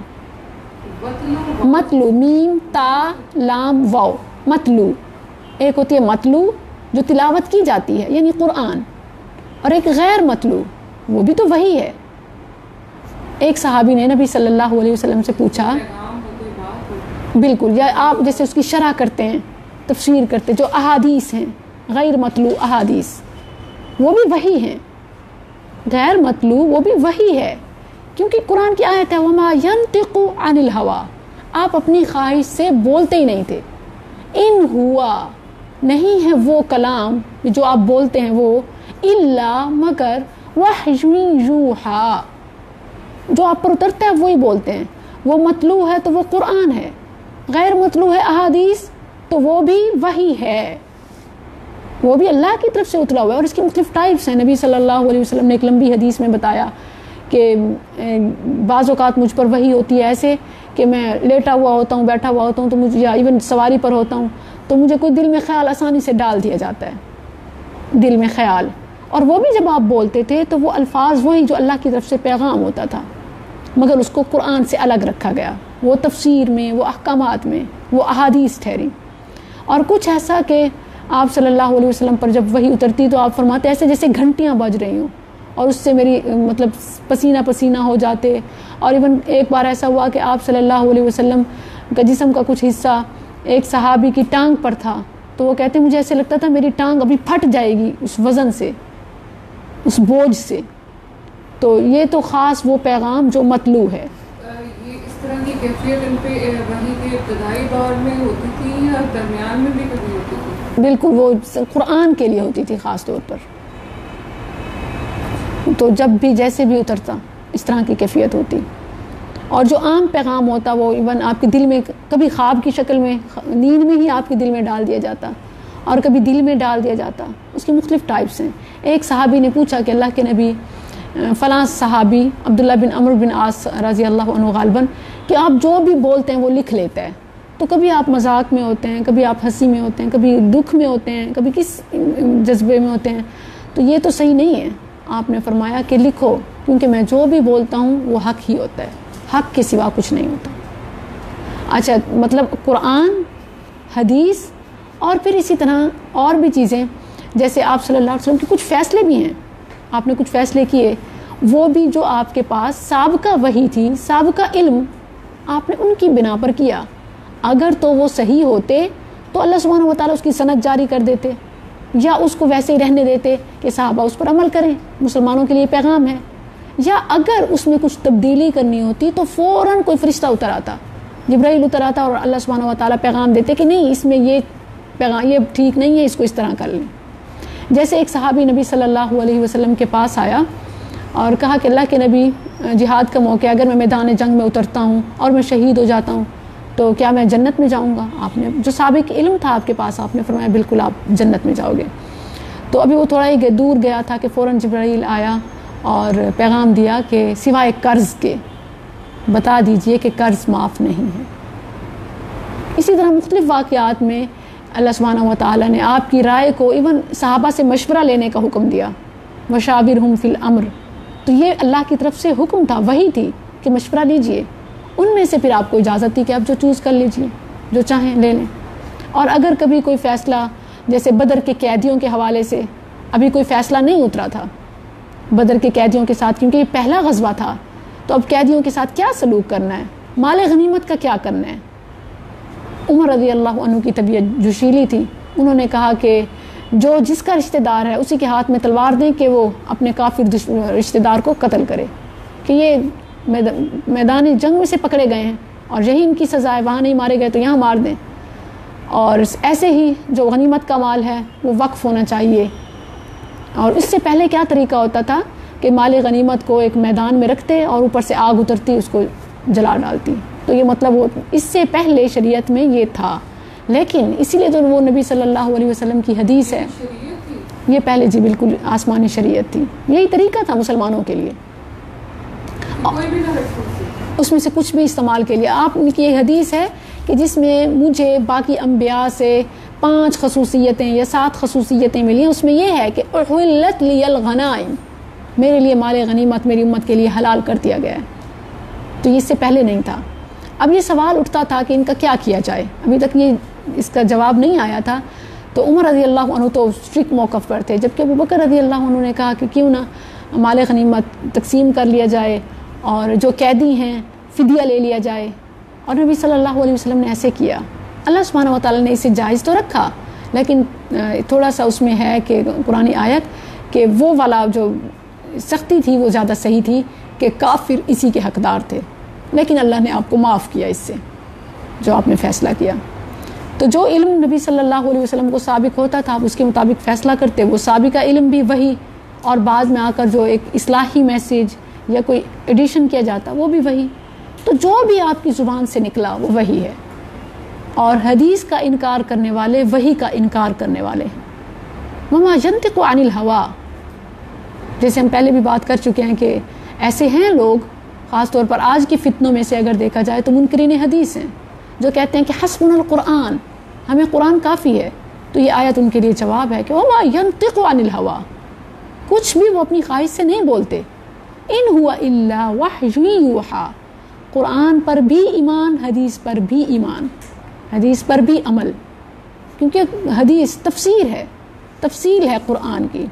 مطلوع میم تا لام واو مطلوع. ایک ہوتی ہے مطلوع جو تلاوت کی جاتی ہے یعنی قرآن, اور ایک غیر مطلوع وہ بھی تو وہی ہے. ایک صحابی نے نبی صلی اللہ علیہ وسلم سے پوچھا, بالکل, یا آپ جیسے اس کی شرح کرتے ہیں تفسیر کرتے جو احادیث ہیں غیر مطلوع احادیث وہ بھی وہی ہیں, غیر مطلوع وہ بھی وہی ہے کیونکہ قرآن کی آیت ہے وما ینطق عن الہوا, آپ اپنی خواہش سے بولتے ہی نہیں تھے. ان ہوا نہیں ہے وہ کلام جو آپ بولتے ہیں وہ الا مگر وحی یوحا, جو آپ پر اترتا ہے وہی بولتے ہیں. وہ مطلوع ہے تو وہ قرآن ہے, غیر مطلوع ہے احادیث تو وہ بھی وحی ہے, وہ بھی اللہ کی طرف سے اترا ہوا ہے. اور اس کی مختلف ٹائپس ہیں. نبی صلی اللہ علیہ وسلم نے ایک لمبی حدیث میں بتایا کہ بعض اوقات مجھ پر وحی ہوتی ہے ایسے کہ میں لیٹا ہوا ہوتا ہوں, بیٹھا ہوا ہوتا ہوں, تو مجھے یا ایون سواری پر ہوتا ہوں تو مجھے کوئی دل میں خیال آسانی سے ڈال دیا جاتا ہے, دل میں خیال, اور وہ بھی جب آپ بولتے تھے تو وہ الفاظ وہی جو اللہ کی طرف سے پیغام ہوتا تھا مگر اس کو قرآن سے الگ رکھا گیا, وہ تفسیر میں, وہ احکامات میں, وہ احادیث ٹھہری. اور کچھ ایسا کہ آپ صلی اللہ علیہ وسلم پر جب وحی اترتی تو آپ فرماتے ایسے جیسے گھنٹیاں بج رہی ہوں اور اس سے میری مطلب پسینہ پسینہ ہو جاتے. اور ایون ایک بار ایسا ہوا کہ آپ صلی اللہ علیہ وسلم کا جسم کا کچھ حصہ ایک صحابی کی ٹانگ پر تھا تو وہ کہتے مجھے ایسے لگتا تھا میری ٹانگ ابھی پھٹ جائے گی اس وزن سے, اس بوجھ سے. تو یہ تو خاص وہ پیغام جو مطلوع ہے. یہ اس طرح کی کیفیت ان پہ وحی کے ابتدائی دور میں ہوتی تھی یا درمیان میں بھی کبھی ہوتی تھی؟ بالکل, وہ قرآن کے لیے ہوتی تھی خاص طور پر. تو جب بھی جیسے بھی اترتا اس طرح کی کیفیت ہوتی. اور جو عام پیغام ہوتا وہ ایون آپ کے دل میں کبھی خواب کی شکل میں نیند میں ہی آپ کے دل میں ڈال دیا جاتا اور کبھی دل میں ڈال دیا جاتا. اس کی مختلف ٹائپس ہیں. ایک صحابی نے پوچھا کہ اللہ کے نبی فلاں صحابی عبداللہ بن عمرو بن عاص رضی اللہ عنہ غالباً کہ آپ جو بھی بولتے ہیں وہ لکھ لیتا ہے. تو کبھی آپ مذاق میں ہوتے ہیں, کبھی آپ ہنسی میں ہوتے ہیں, کبھی دکھ میں ہوتے ہیں, کبھی کس جذبے میں ہوتے ہیں, تو یہ تو صحیح نہیں ہے. آپ نے فرمایا کہ لکھو کیونکہ میں جو بھی بولتا ہوں وہ حق ہی ہوتا ہے, حق کے سوا کچھ نہیں ہوتا. اچھا, مطلب قرآن, حدیث اور پھر اسی طرح اور بھی چیزیں جیسے آپ صلی اللہ علیہ وسلم کے کچھ فیصلے بھی ہیں, آپ نے کچھ فیصلے کیے وہ بھی جو آپ کے پاس سابقہ وحی تھی, سابقہ علم, آپ نے ان کی بنا پر کیا. اگر تو وہ صحیح ہوتے تو اللہ سبحانہ و تعالیٰ اس کی سند جاری کر دیتے یا اس کو ویسے ہی رہنے دیتے کہ صحابہ اس پر عمل کریں, مسلمانوں کے لیے پیغام ہے. یا اگر اس میں کچھ تبدیلی کرنی ہوتی تو فوراً کوئی فرشتہ اتر آتا, جبرائیل اتر آتا اور اللہ سبحانہ و تعالیٰ پیغام دیتے کہ نہیں اس میں یہ پیغام یہ ٹھیک نہیں ہے, اس کو اس طرح کر لیں. جیسے ایک صحابی نبی صلی اللہ علیہ وسلم کے پاس آیا اور کہا کہ اللہ کے نبی جہاد کا موقع, اگر میں میدان جنگ میں اترتا ہوں اور میں شہید ہو جاتا ہوں تو کیا میں جنت میں جاؤں گا؟ آپ نے جو سابق علم تھا آپ کے پاس, آپ نے فرمایا بالکل آپ جنت میں جاؤ گے. تو ابھی وہ تھوڑا ہی دور گیا تھا کہ فوراً جبرائیل آیا اور پیغام دیا کہ سوائے قرض کے بتا دیجئے کہ قرض معاف نہیں ہے. اسی طرح مختلف واقعات میں اللہ سبحانہ و تعالیٰ نے آپ کی رائے کو ایون صحابہ سے مشورہ لینے کا حکم دیا, وشاورہم فی الامر. تو یہ اللہ کی طرف سے حکم تھا, وہی تھی کہ مشورہ لیجئے. ان میں سے پھر آپ کو اجازت تھی کہ آپ جو چوز کر لیجئے, جو چاہیں لے لیں. اور اگر کبھی کوئی فیصلہ جیسے بدر کے قیدیوں کے حوالے سے ابھی کوئی فیصلہ نہیں اترا تھا بدر کے قیدیوں کے ساتھ, کیونکہ یہ پہلا غزوہ تھا, تو اب قیدیوں کے ساتھ کیا سلوک کرنا ہے, مال غنیمت کا کیا کرنا ہے. عمر رضی اللہ عنہ کی طبیعت جوشیلی تھی, انہوں نے کہا کہ جو جس کا رشتہ دار ہے اسی کے ہاتھ میں تلوار دیں کہ وہ اپنے کافر رشتہ دار کو قتل کرے, کہ یہ میدان جنگ میں سے پکڑے گئے ہیں اور یہی ان کی سزا ہے, وہاں نہیں مارے گئے تو یہاں مار دیں. اور ایسے ہی جو غنیمت کا مال ہے وہ وقف ہونا چاہیے. اور اس سے پہلے کیا طریقہ ہوتا تھا کہ مال غنیمت کو ایک میدان میں رکھتے اور اوپر سے آگ اترتی اس کو جلا ڈالتی. تو یہ مطلب وہ اس سے پہلے شریعت میں یہ تھا, لیکن اسی لیے تو وہ نبی صلی اللہ علیہ وسلم کی حدیث ہے, یہ پہلے جی بالکل آسمانی شریعت تھی, یہی طریقہ تھا مسلمانوں کے لیے, اس میں سے کچھ بھی استعمال کے لیے. آپ ان کی یہ حدیث ہے کہ جس میں مجھے باقی انبیاء سے پانچ خصوصیتیں یا سات خصوصیتیں ملی ہیں، اس میں یہ ہے کہ احلت لی الغنائم، میرے لیے مال غنیمت میری امت کے لیے حلال کر دیا گیا ہے. تو یہ اس سے پہلے نہیں تھا. اب یہ سوال اٹھتا تھا کہ ان کا کیا کیا جائے، ابھی تک یہ اس کا جواب نہیں آیا تھا. تو عمر رضی اللہ عنہ تو اسٹرکٹ موقف پر تھے، جبکہ ابو بکر رضی اللہ عنہ نے کہا کہ کیوں نہ مال غنیمت تقسیم کر لیا جائے اور جو قیدی ہیں فدیہ لے لیا جائے. اور نبی صلی اللہ علیہ وسلم نے ایسے کیا. اللہ سبحانہ و تعالیٰ نے اسے جائز تو رکھا، لیکن تھوڑا سا اس میں ہے کہ قرآن آیت کہ وہ والا جو سختی تھی وہ زیادہ صحیح تھی کہ کافر اسی کے حقدار تھے، لیکن اللہ نے آپ کو معاف کیا اس سے جو آپ نے فیصلہ کیا. تو جو علم نبی صلی اللہ علیہ وسلم کو سابق ہوتا تھا آپ اس کے مطابق فیصلہ کرتے. وہ سابقہ علم بھی وہی، اور بعد میں آ کر جو ایک اصلاحی میسیج یا کوئی ایڈیشن کیا جاتا وہ بھی وہی. تو جو بھی آپ کی زبان سے نکلا وہ وہی ہے. اور حدیث کا انکار کرنے والے وہی کا انکار کرنے والے ہیں. وما ينطق عن الهوى، جیسے ہم پہلے بھی بات کر چکے ہیں کہ ایسے ہیں لوگ، خاص طور پر آج کے فتنوں میں سے اگر دیکھا جائے تو منکرین حدیث ہیں جو کہتے ہیں کہ حسبنا القرآن، ہمیں قرآن کافی ہے. تو یہ آیت ان کے لیے جواب ہے کہ وما ينطق عن الهوى، کچھ بھی وہ اپنی خواہش سے نہیں بولتے. ان ہوا الا وحی یوحی، قرآن پر بھی ایمان، حدیث پر بھی ایمان، حدیث پر بھی عمل، کیونکہ حدیث تفسیر ہے، تفصیل ہے قرآن کی.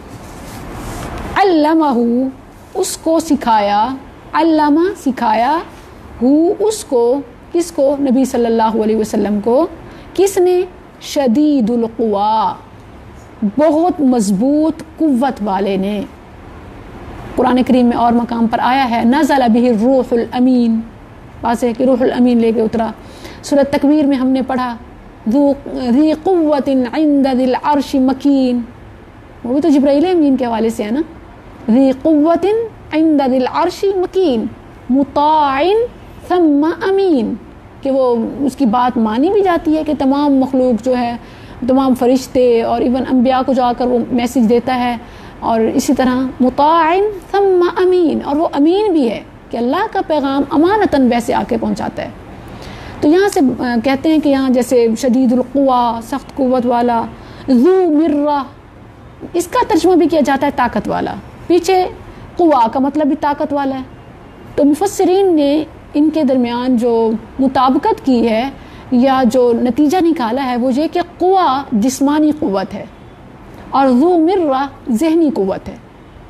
علمہ، اس کو سکھایا، علامہ سکھایا، ہو اس کو، کس کو؟ نبی صلی اللہ علیہ وسلم کو. کس نے؟ شدید القوا، بہت مضبوط قوت والے نے. قرآن کریم میں اور مقام پر آیا ہے نزل بہ الروح الامین، بات ہے کہ روح الامین لے کے اترا. سورۃ تکویر میں ہم نے پڑھا ذی قوت عند ذی العرش مکین، وہ بھی تو جبرائیل امین کے حوالے سے ہے نا. ذی قوت عند ذی العرش مکین مطاع ثم امین، کہ وہ اس کی بات مانی بھی جاتی ہے کہ تمام مخلوق جو ہے، تمام فرشتے اور ایون انبیاء کو جا کر وہ میسج دیتا ہے. اور اسی طرح مطاع ثم امین، اور وہ امین بھی ہے کہ اللہ کا پیغام امانتاً ویسے آ کے پہنچاتا ہے. تو یہاں سے کہتے ہیں کہ یہاں جیسے شدید القوا، سخت قوت والا، ذو مرہ، اس کا ترجمہ بھی کیا جاتا ہے طاقت والا. پیچھے قوا کا مطلب بھی طاقت والا ہے. تو مفسرین نے ان کے درمیان جو مطابقت کی ہے یا جو نتیجہ نکالا ہے وہ یہ کہ قوا جسمانی قوت ہے اور ذو مرہ ذہنی قوت ہے،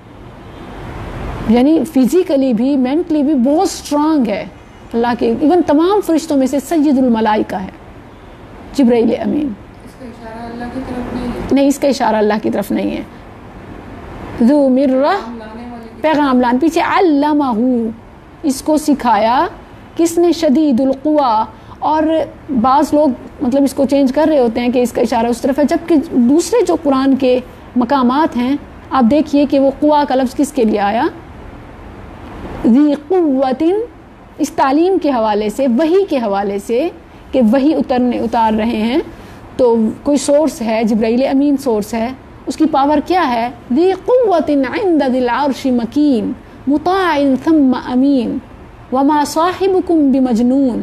یعنی فزیکلی بھی مینٹلی بھی بہت سٹرانگ ہے. اللہ کے ایون تمام فرشتوں میں سے سید الملائکہ ہے جبرائیل امین. اس کا اشارہ اللہ کی طرف نہیں ہے؟ نہیں، اس کا اشارہ اللہ کی طرف نہیں ہے. ذو مرہ پیغام لان، پیچھے علمہ، اس کو سکھایا. کس نے؟ شدید القوا. اور بعض لوگ مطلب اس کو چینج کر رہے ہوتے ہیں کہ اس کا اشارہ اس طرف ہے، جبکہ دوسرے جو قرآن کے مقامات ہیں آپ دیکھیے کہ وہ قوا کا لفظ کس کے لیے آیا؟ ذی قوت، اس تعلیم کے حوالے سے، وحی کے حوالے سے کہ وحی اترنے اتار رہے ہیں تو کوئی سورس ہے، جبرائیل امین سورس ہے. اس کی پاور کیا ہے؟ ذی قوت عند ذی العرش مکین مطاع ثم امین وما صاحبکم بمجنون.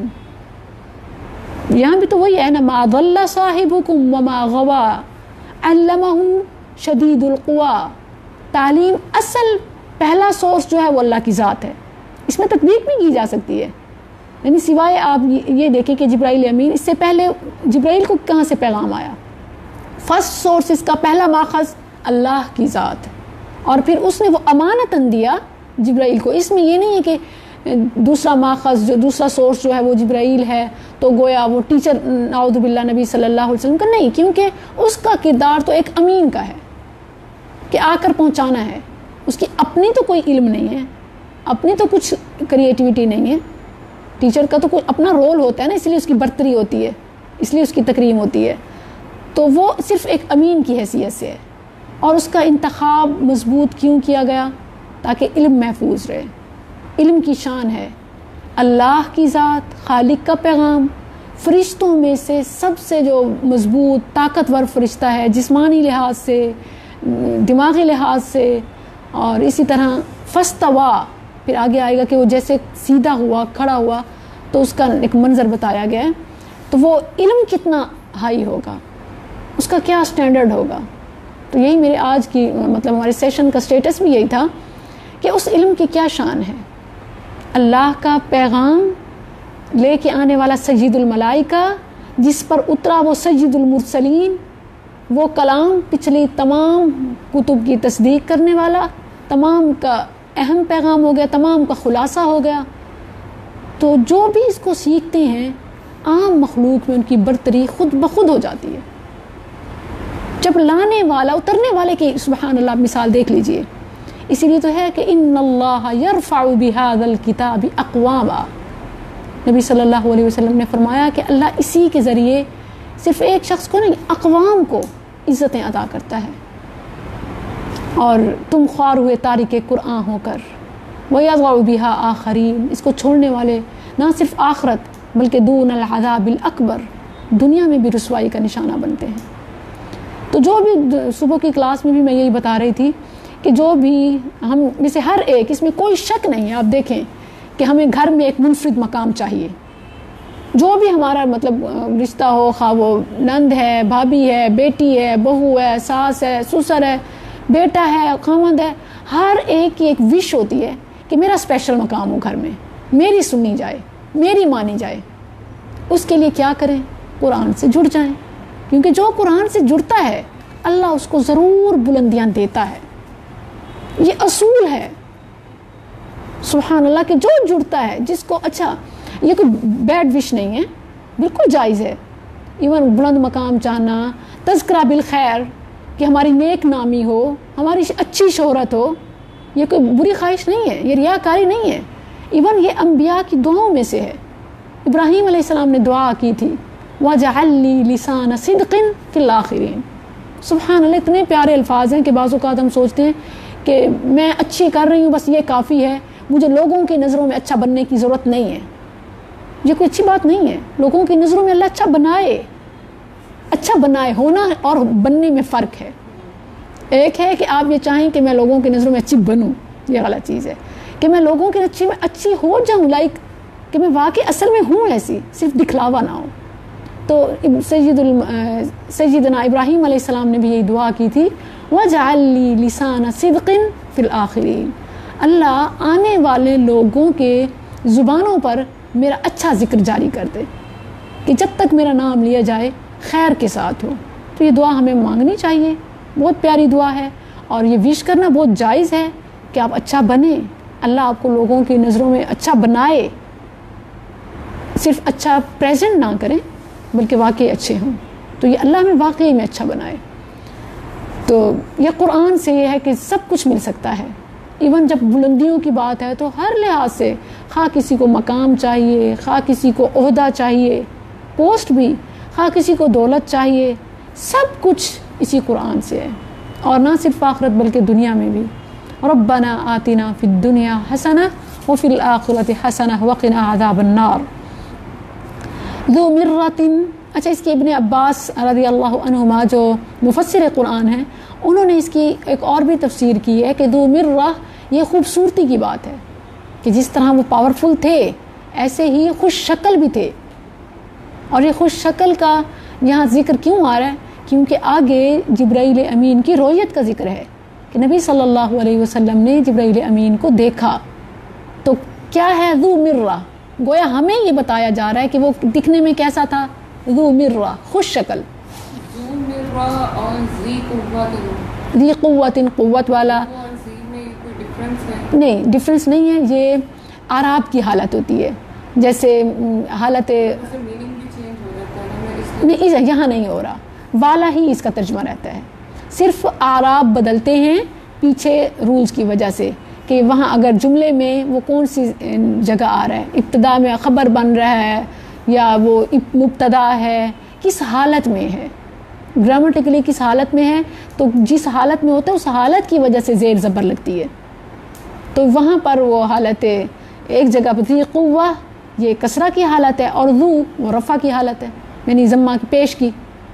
یہاں بھی تو وہی ہے نا، ما ضل صاحبکم وما غوا علمہ شدید القوا. تعلیم اصل پہلا سورس جو ہے وہ اللہ کی ذات ہے. اس میں تطبیق بھی کی جا سکتی ہے، یعنی سوائے آپ یہ دیکھیں کہ جبرائیل امین، اس سے پہلے جبرائیل کو کہاں سے پیغام آیا؟ فرسٹ سورس، اس کا پہلا ماخذ اللہ کی ذات، اور پھر اس نے وہ امانتاً دیا جبرائیل کو. اس میں یہ نہیں ہے کہ دوسرا ماخذ جو دوسرا سورس جو ہے وہ جبرائیل ہے تو گویا وہ ٹیچر نعوذ باللہ نبی صلی اللہ علیہ وسلم کا نہیں، کیونکہ اس کا کردار تو ایک امین کا ہے کہ آ کر پہنچانا ہے. اس کی اپنی تو کوئی علم نہیں ہے، اپنی تو کچھ کریٹیوٹی نہیں ہے. ٹیچر کا تو کوئی اپنا رول ہوتا ہے نا، اس لیے اس کی برتری ہوتی ہے، اس لیے اس کی تکریم ہوتی ہے. تو وہ صرف ایک امین کی حیثیت سے ہے. اور اس کا انتخاب مضبوط کیوں کیا گیا؟ تاکہ علم محفوظ رہے. علم کی شان ہے، اللہ کی ذات، خالق کا پیغام. فرشتوں میں سے سب سے جو مضبوط طاقتور فرشتہ ہے جسمانی لحاظ سے، دماغی لحاظ سے، اور اسی طرح فاستویٰ، پھر آگے آئے گا کہ وہ جیسے سیدھا ہوا، کھڑا ہوا تو اس کا ایک منظر بتایا گیا ہے. تو وہ علم کتنا ہائی ہوگا. اس کا کیا اسٹینڈرڈ ہوگا. تو یہی میرے آج کی مطلب ہمارے سیشن کا اسٹیٹس بھی یہی تھا کہ اس علم کی کیا شان ہے. اللہ کا پیغام لے کے آنے والا سید الملائکہ، جس پر اترا وہ سید المرسلین، وہ کلام پچھلی تمام کتب کی تصدیق کرنے والا، تمام کا اہم پیغام ہو گیا، تمام کا خلاصہ ہو گیا. تو جو بھی اس کو سیکھتے ہیں عام مخلوق میں ان کی برتری خود بخود ہو جاتی ہے. جب لانے والا اترنے والے کی سبحان اللہ مثال دیکھ لیجئے. اسی لیے تو ہے کہ ان اللہ یرفع بہذا الکتاب اقواما. نبی صلی اللہ علیہ وسلم نے فرمایا کہ اللہ اسی کے ذریعے صرف ایک شخص کو نہیں، اقوام کو عزتیں عطا کرتا ہے. اور تم خوار ہوئے تارک قرآن ہو کر وَيَضْغَعُ بِهَا آخَرِينَ، اس کو چھوڑنے والے نہ صرف آخرت بلکہ دون العذاب الاکبر دنیا میں بھی رسوائی کا نشانہ بنتے ہیں. تو جو بھی صبح کی کلاس میں بھی میں یہی بتا رہی تھی کہ جو بھی ہم میں سے ہر ایک، اس میں کوئی شک نہیں ہے، آپ دیکھیں کہ ہمیں گھر میں ایک منفرد مقام چاہیے. جو بھی ہمارا مطلب رشتہ ہو، خواہ وہ نند ہے، بھابھی ہے، بیٹی ہے، بہو ہے، ساس ہے، سسر ہے، بیٹا ہے، خامند ہے، ہر ایک کی ایک وش ہوتی ہے کہ میرا اسپیشل مقام ہو گھر میں، میری سنی جائے، میری مانی جائے. اس کے لیے کیا کریں؟ قرآن سے جڑ جائیں، کیونکہ جو قرآن سے جڑتا ہے اللہ اس کو ضرور بلندیاں دیتا ہے. یہ اصول ہے سبحان اللہ کہ جو جڑتا ہے جس کو، اچھا یہ کوئی بیڈ وش نہیں ہے، بالکل جائز ہے. ایون بلند مقام چاہنا، تذکرہ بالخیر کہ ہماری نیک نامی ہو، ہماری اچھی شہرت ہو، یہ کوئی بری خواہش نہیں ہے، یہ ریاکاری نہیں ہے. ایون یہ انبیاء کی دعاؤں میں سے ہے. ابراہیم علیہ السلام نے دعا کی تھی وَجَعَلْ لِي لِسَانَ صِدْقٍ فِي الْآخِرِينَ. سبحان اللہ، اتنے پیارے الفاظ ہیں کہ بعض اوقات ہم سوچتے ہیں کہ میں اچھی کر رہی ہوں بس یہ کافی ہے، مجھے لوگوں کی نظروں میں اچھا بننے کی ضرورت نہیں ہے. یہ کوئی اچھی بات نہیں ہے. لوگوں کی نظروں میں اللہ اچھا بنائے، اچھا بنائے. ہونا اور بننے میں فرق ہے. ایک ہے کہ آپ یہ چاہیں کہ میں لوگوں کی نظروں میں اچھی بنوں، یہ غلط چیز ہے. کہ میں لوگوں کی اچھی میں اچھی ہو جاؤں، لائک کہ میں واقعی اصل میں ہوں ایسی، صرف دکھلاوا نہ ہو. تو سید سیدنا ابراہیم علیہ السلام نے بھی یہی دعا کی تھی وَجَعَلْ لِي لِسَانَ صِدْقٍ فِي الْآخِرِينَ. اللہ آنے والے لوگوں کے زبانوں پر میرا اچھا ذکر جاری کر دے، کہ جب تک میرا نام لیا جائے خیر کے ساتھ ہو. تو یہ دعا ہمیں مانگنی چاہیے، بہت پیاری دعا ہے. اور یہ وش کرنا بہت جائز ہے کہ آپ اچھا بنیں، اللہ آپ کو لوگوں کی نظروں میں اچھا بنائے. صرف اچھا پریزنٹ نہ کریں بلکہ واقعی اچھے ہوں. تو یہ اللہ ہمیں واقعی میں اچھا بنائے. تو یہ قرآن سے یہ ہے کہ سب کچھ مل سکتا ہے. ایون جب بلندیوں کی بات ہے تو ہر لحاظ سے، خواہ کسی کو مقام چاہیے، خواہ کسی کو عہدہ چاہیے، پوسٹ بھی، خواہ کسی کو دولت چاہیے، سب کچھ اسی قرآن سے ہے. اور نہ صرف آخرت بلکہ دنیا میں بھی. ربنا آتنا فی الدنیا حسنہ وفی الآخرۃ حسنہ وقنا عذاب النار. ذو مرۃ. اچھا، اس کی ابن عباس رضی اللہ عنہما جو مفسر قرآن ہیں، انہوں نے اس کی ایک اور بھی تفسیر کی ہے کہ ذو مرہ یہ خوبصورتی کی بات ہے، کہ جس طرح وہ پاورفل تھے ایسے ہی خوش شکل بھی تھے. اور یہ خوش شکل کا یہاں ذکر کیوں آ رہا ہے؟ کیونکہ آگے جبرائیل امین کی رؤیت کا ذکر ہے کہ نبی صلی اللہ علیہ وسلم نے جبرائیل امین کو دیکھا. تو کیا ہے ذو مرہ؟ گویا ہمیں یہ بتایا جا رہا ہے کہ وہ دکھنے میں کیسا تھا؟ ذو مرہ، خوش شکل. ذو مرہ اور ذی قوت. ذی قوت، قوت والا. اور ذی میں کوئی ڈفرنس ہے؟ نہیں، ڈفرنس نہیں ہے. یہ اعراب کی حالت ہوتی ہے، جیسے حالت میننگ بھی چینج ہو جاتا ہے. نہیں، یہاں نہیں ہو رہا. والا ہی اس کا ترجمہ رہتا ہے. صرف اعراب بدلتے ہیں پیچھے رولز کی وجہ سے، کہ وہاں اگر جملے میں وہ کون سی جگہ آ رہا ہے، ابتدا میں خبر بن رہا ہے یا وہ مبتدا ہے، کس حالت میں ہے، گرامٹیکلی کس حالت میں ہے. تو جس حالت میں ہوتا ہے اس حالت کی وجہ سے زیر زبر لگتی ہے. تو وہاں پر وہ حالت ایک جگہ پر ذی قوہ یہ کسرہ کی حالت ہے، اور ذو وہ رفع کی حالت ہے، یعنی ضمہ کی پیش کی.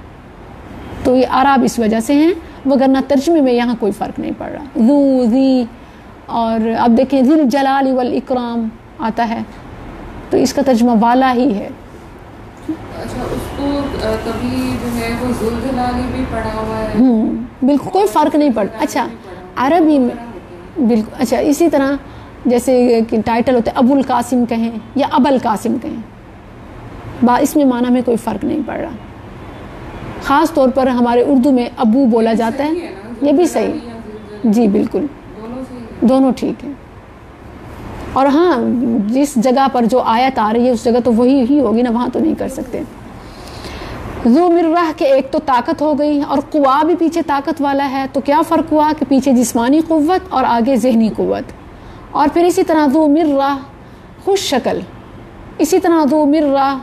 تو یہ اعراب اس وجہ سے ہیں، وگرنہ ترجمے میں یہاں کوئی فرق نہیں پڑ رہا. ذو، ذی. اور اب دیکھیں ذی الجلال والاکرام آتا ہے، تو اس کا ترجمہ والا ہی ہے. اچھا، اس کو تو کبھی جو ہے وہ زلزلہ بھی پڑا ہوا ہے؟ ہوں بالکل کوئی فرق نہیں پڑتا. اچھا عربی میں بالکل. اچھا اسی طرح جیسے کہ ٹائٹل ہوتے ابو القاسم کہیں یا ابو القاسم کہیں, با اس میں معنی میں کوئی فرق نہیں پڑ رہا. خاص طور پر ہمارے اردو میں ابو بولا جاتا ہے, یہ بھی صحیح. جی بالکل دونوں ٹھیک ہیں. اور ہاں جس جگہ پر جو آیت آ رہی ہے اس جگہ تو وہی ہی ہوگی نا, وہاں تو نہیں کر سکتے. ذو مرہ کے ایک تو طاقت ہو گئی اور قوا بھی پیچھے طاقت والا ہے, تو کیا فرق ہوا کہ پیچھے جسمانی قوت اور آگے ذہنی قوت. اور پھر اسی طرح ذو مرہ خوش شکل, اسی طرح ذو مرہ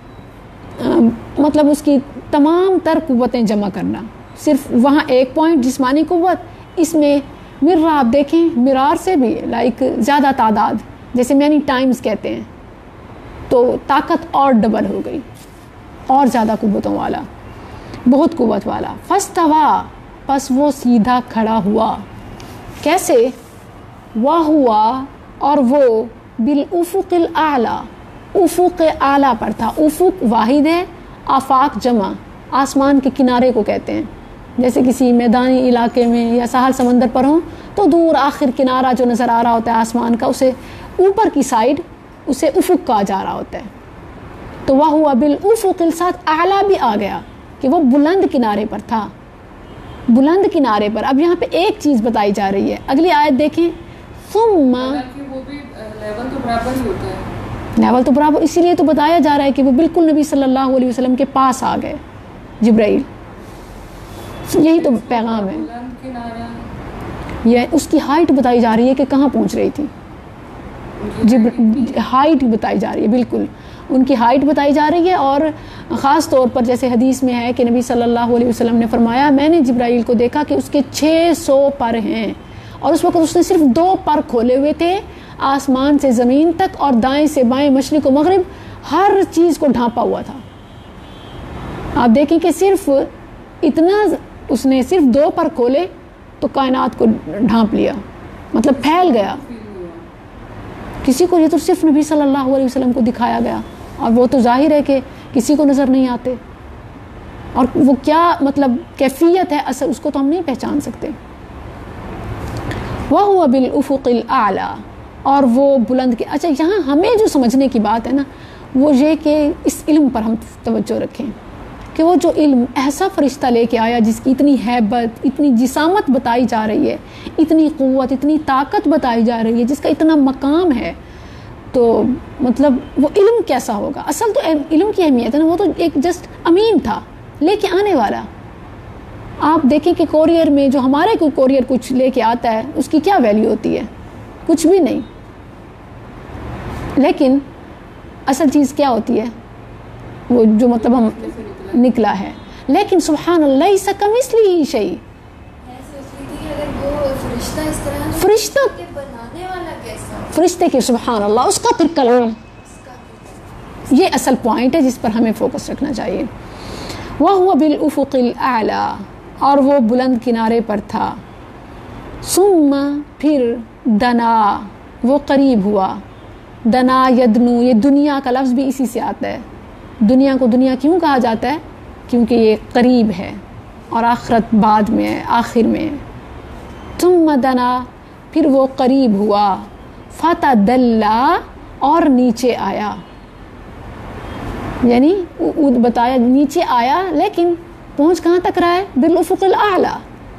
مطلب اس کی تمام تر قوتیں جمع کرنا. صرف وہاں ایک پوائنٹ جسمانی قوت, اس میں مرہ آپ دیکھیں مرار سے بھی لائک زیادہ تعداد, جیسے مینی ٹائمز کہتے ہیں, تو طاقت اور ڈبل ہو گئی, اور زیادہ قوتوں والا, بہت قوت والا. فاستوا پس وہ سیدھا کھڑا ہوا. کیسے؟ وہ ہوا اور وہ بالافق الاعلی, افق اعلیٰ پر تھا. افق واحد ہے, آفاق جمع, آسمان کے کنارے کو کہتے ہیں. جیسے کسی میدانی علاقے میں یا ساحل سمندر پر ہوں تو دور آخر کنارہ جو نظر آ رہا ہوتا ہے آسمان کا, اسے اوپر کی سائڈ اسے افق کہا جا رہا ہوتا ہے. تو وہ ہوا بالافق الساتھ اعلیٰ بھی آ گیا کہ وہ بلند کنارے پر تھا, بلند کنارے پر. اب یہاں پہ ایک چیز بتائی جا رہی ہے, اگلی آیت دیکھیں. ثم وہ بھی لیول تو برابر ہی ہوتا ہے, لیول تو برابر, اسی لیے تو بتایا جا رہا ہے کہ وہ بالکل نبی صلی اللہ علیہ وسلم کے پاس آ گئے جبرائیل. یہی تو پیغام ہے. یہ اس کی ہائٹ بتائی جا رہی ہے کہ کہاں پہنچ رہی تھی, جب ہائٹ بتائی جا رہی ہے, بالکل ان کی ہائٹ بتائی جا رہی ہے. اور خاص طور پر جیسے حدیث میں ہے کہ نبی صلی اللہ علیہ وسلم نے فرمایا میں نے جبرائیل کو دیکھا کہ اس کے چھ سو پر ہیں, اور اس وقت اس نے صرف دو پر کھولے ہوئے تھے, آسمان سے زمین تک اور دائیں سے بائیں مشرق و مغرب ہر چیز کو ڈھانپا ہوا تھا. آپ دیکھیں کہ صرف اتنا اس نے صرف دو پر کھولے تو کائنات کو ڈھانپ لیا, مطلب پھیل گیا. کسی کو یہ تو صرف نبی صلی اللہ علیہ وسلم کو دکھایا گیا, اور وہ تو ظاہر ہے کہ کسی کو نظر نہیں آتے, اور وہ کیا مطلب کیفیت ہے اصل اس کو تو ہم نہیں پہچان سکتے. وَهُوَ بِالْأُفُقِ الْأَعْلَى, اور وہ بلند کے. اچھا یہاں ہمیں جو سمجھنے کی بات ہے نا وہ یہ کہ اس علم پر ہم توجہ رکھیں کہ وہ جو علم ایسا فرشتہ لے کے آیا جس کی اتنی ہیبت, اتنی جسامت بتائی جا رہی ہے, اتنی قوت, اتنی طاقت بتائی جا رہی ہے, جس کا اتنا مقام ہے, تو مطلب وہ علم کیسا ہوگا. اصل تو علم کی اہمیت ہے نا, وہ تو ایک جسٹ امین تھا لے کے آنے والا. آپ دیکھیں کہ کوریئر میں جو ہمارے کوئی کوریئر کچھ لے کے آتا ہے اس کی کیا ویلیو ہوتی ہے, کچھ بھی نہیں. لیکن اصل چیز کیا ہوتی ہے, وہ جو مطلب ہم نکلا ہے. لیکن سبحان اللہ ایسا کمثلہ شیء, فرشتہ فرشتے کے سبحان اللہ اس کا پھر کلام, یہ اصل پوائنٹ ہے جس پر ہمیں فوکس رکھنا چاہیے. وَهُوَ بِالْأُفُقِ الْأَعْلَى, اور وہ بلند کنارے پر تھا. ثم پھر دنا وہ قریب ہوا. دنا یدنو, یہ دنیا کا لفظ بھی اسی سے آتا ہے. دنیا کو دنیا کیوں کہا جاتا ہے؟ کیونکہ یہ قریب ہے اور آخرت بعد میں ہے, آخر میں ہے. ثم دنا پھر وہ قریب ہوا. فتدلی اور نیچے آیا, یعنی بتایا نیچے آیا لیکن پہنچ کہاں تک رہا ہے؟ بالافق الاعلی,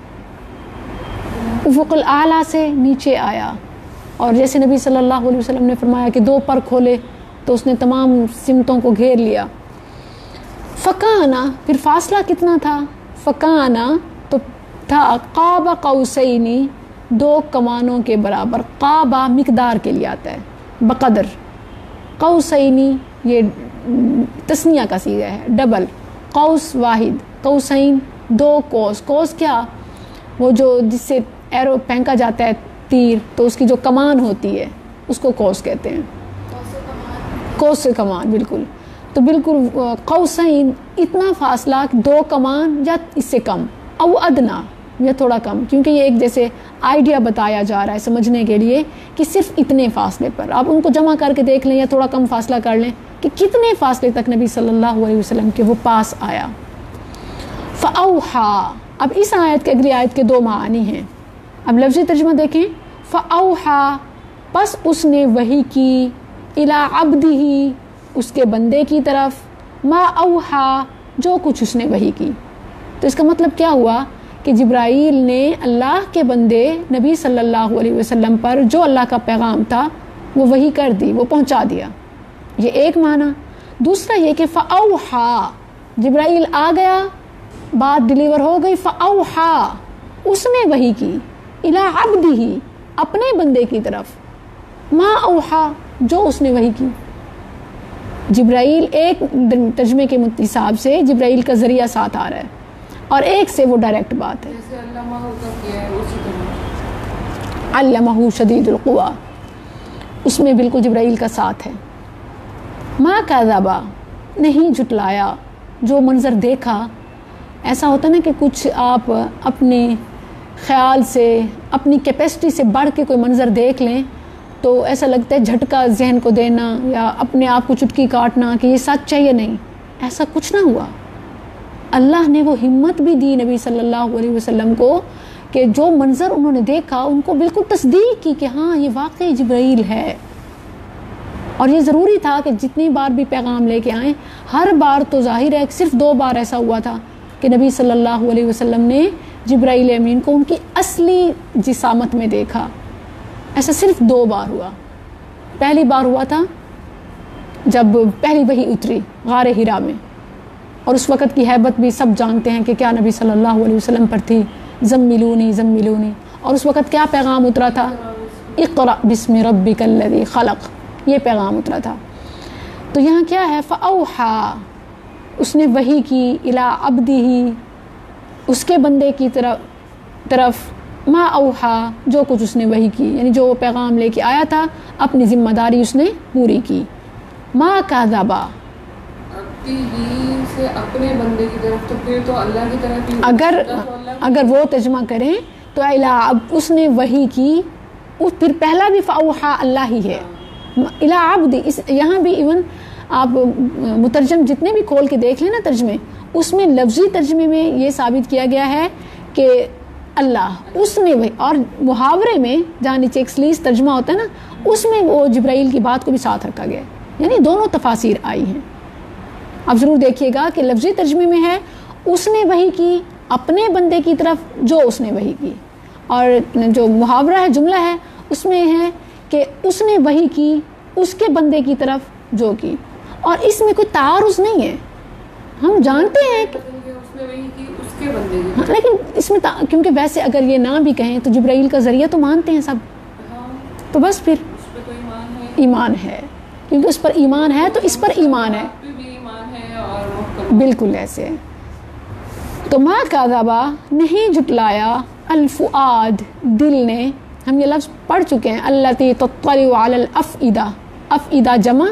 افق الاعلی سے نیچے آیا. اور جیسے نبی صلی اللہ علیہ وسلم نے فرمایا کہ دو پر کھولے تو اس نے تمام سمتوں کو گھیر لیا. فکانا پھر فاصلہ کتنا تھا؟ فکانا تو تھا قاب قوسینی, دو کمانوں کے برابر. قابہ مقدار کے لیے آتا ہے, بقدر. قوسینی یہ تسنیہ کا صیغہ ہے, ڈبل. قوس واحد, قوسین دو کوس. کوس کیا؟ وہ جو جس سے ایرو پھینکا جاتا ہے تیر, تو اس کی جو کمان ہوتی ہے اس کو کوس کہتے ہیں. کوس سے کمان, بالکل. تو بالکل قوسین اتنا فاصلہ دو کمان یا اس سے کم, او ادنا یا تھوڑا کم, کیونکہ یہ ایک جیسے آئیڈیا بتایا جا رہا ہے سمجھنے کے لیے کہ صرف اتنے فاصلے پر. آپ ان کو جمع کر کے دیکھ لیں یا تھوڑا کم فاصلہ کر لیں کہ کتنے فاصلے تک نبی صلی اللہ علیہ وسلم کے وہ پاس آیا. فَأَوْحَا، اب اس آیت کے اگلی آیت کے دو معنی ہیں. اب لفظی ترجمہ دیکھیں. فَأَوْحَا، پس اس نے وحی کی، اِلَىٰ عَبْدِهِ، اس کے بندے کی طرف، ما اوحا، جو کچھ اس نے وحی کی. تو اس کا مطلب کیا ہوا کہ جبرائیل نے اللہ کے بندے نبی صلی اللہ علیہ وسلم پر جو اللہ کا پیغام تھا وہ وحی کر دی، وہ پہنچا دیا. یہ ایک معنی. دوسرا یہ کہ فاوحا، جبرائیل آ گیا، بات ڈیلیور ہو گئی. فاوحا، اس نے وحی کی، الی عبدہ، اپنے بندے کی طرف، ما اوحا، جو اس نے وحی کی. جبرائیل، ایک ترجمے کے حساب سے جبرائیل کا ذریعہ ساتھ آ رہا ہے اور ایک سے وہ ڈائریکٹ بات ہے. جیسے علامہ کا کیا ہے اسی طرح علمہ شدید القوا، اس میں بالکل جبرائیل کا ساتھ ہے. ما کذبا، نہیں جھٹلایا، جو منظر دیکھا. ایسا ہوتا ہے نا کہ کچھ آپ اپنے خیال سے، اپنی کیپیسٹی سے بڑھ کے کوئی منظر دیکھ لیں تو ایسا لگتا ہے جھٹکا ذہن کو دینا یا اپنے آپ کو چٹکی کاٹنا کہ یہ سچ ہے یا نہیں. ایسا کچھ نہ ہوا. اللہ نے وہ ہمت بھی دی نبی صلی اللہ علیہ وسلم کو کہ جو منظر انہوں نے دیکھا ان کو بالکل تصدیق کی کہ ہاں یہ واقعی جبرائیل ہے. اور یہ ضروری تھا کہ جتنی بار بھی پیغام لے کے آئیں، ہر بار تو ظاہر ہے صرف دو بار ایسا ہوا تھا کہ نبی صلی اللہ علیہ وسلم نے جبرائیل امین کو ان کی اصلی جسامت میں دیکھا. ایسا صرف دو بار ہوا. پہلی بار ہوا تھا جب پہلی وحی اتری غار ہرا میں، اور اس وقت کی ہیبت بھی سب جانتے ہیں کہ کیا نبی صلی اللہ علیہ وسلم پر تھی، زملونی زملونی. اور اس وقت کیا پیغام اترا تھا؟ اقرأ بسم ربک الذی خلق، یہ پیغام اترا تھا. تو یہاں کیا ہے؟ فاوحا، اس نے وحی کی، الی عبدہ، اس کے بندے کی طرف طرف ما اوحا، جو کچھ اس نے وحی کی، یعنی جو پیغام لے کے آیا تھا اپنی ذمہ داری اس نے پوری کی. ما کذبا، سے اپنے بندے کی طرف، تو پھر تو اللہ کی طرف ہی. اگر اگر وہ ترجمہ کریں تو الا، اس نے وحی کی، پھر پہلا بھی فاوحا اللہ ہی ہے. الی عبد، اس یہاں بھی ایون آپ مترجم جتنے بھی کھول کے دیکھ لیں نا ترجمے، اس میں لفظی ترجمے میں یہ ثابت کیا گیا ہے کہ اللہ، اس نے وہی. اور محاورے میں جہاں نیچے ایک سلیس ترجمہ ہوتا ہے نا، اس میں وہ جبرائیل کی بات کو بھی ساتھ رکھا گیا ہے. یعنی دونوں تفاسیر آئی ہیں. اب ضرور دیکھیے گا کہ لفظی ترجمے میں ہے اس نے وحی کی اپنے بندے کی طرف جو اس نے وحی کی، اور جو محاورہ ہے، جملہ ہے، اس میں ہے کہ اس نے وحی کی اس کے بندے کی طرف جو کی. اور اس میں کوئی تعارض نہیں ہے. ہم جانتے ہیں کہ اس نے وحی کی اس کے بندے کی، ہاں، لیکن اس میں تا... کیونکہ ویسے اگر یہ نہ بھی کہیں تو جبرائیل کا ذریعہ تو مانتے ہیں سب، تو بس پھر اس پہ تو ایمان ہے. ایمان ہے، کیونکہ اس پر ایمان ہے تو اس پر ایمان ہے. بالکل ایسے. تو ما کذبا، نہیں جھٹلایا، الفؤاد، دل نے. ہم یہ لفظ پڑھ چکے ہیں، التی تطلع علی الافئدہ. افئدہ جمع،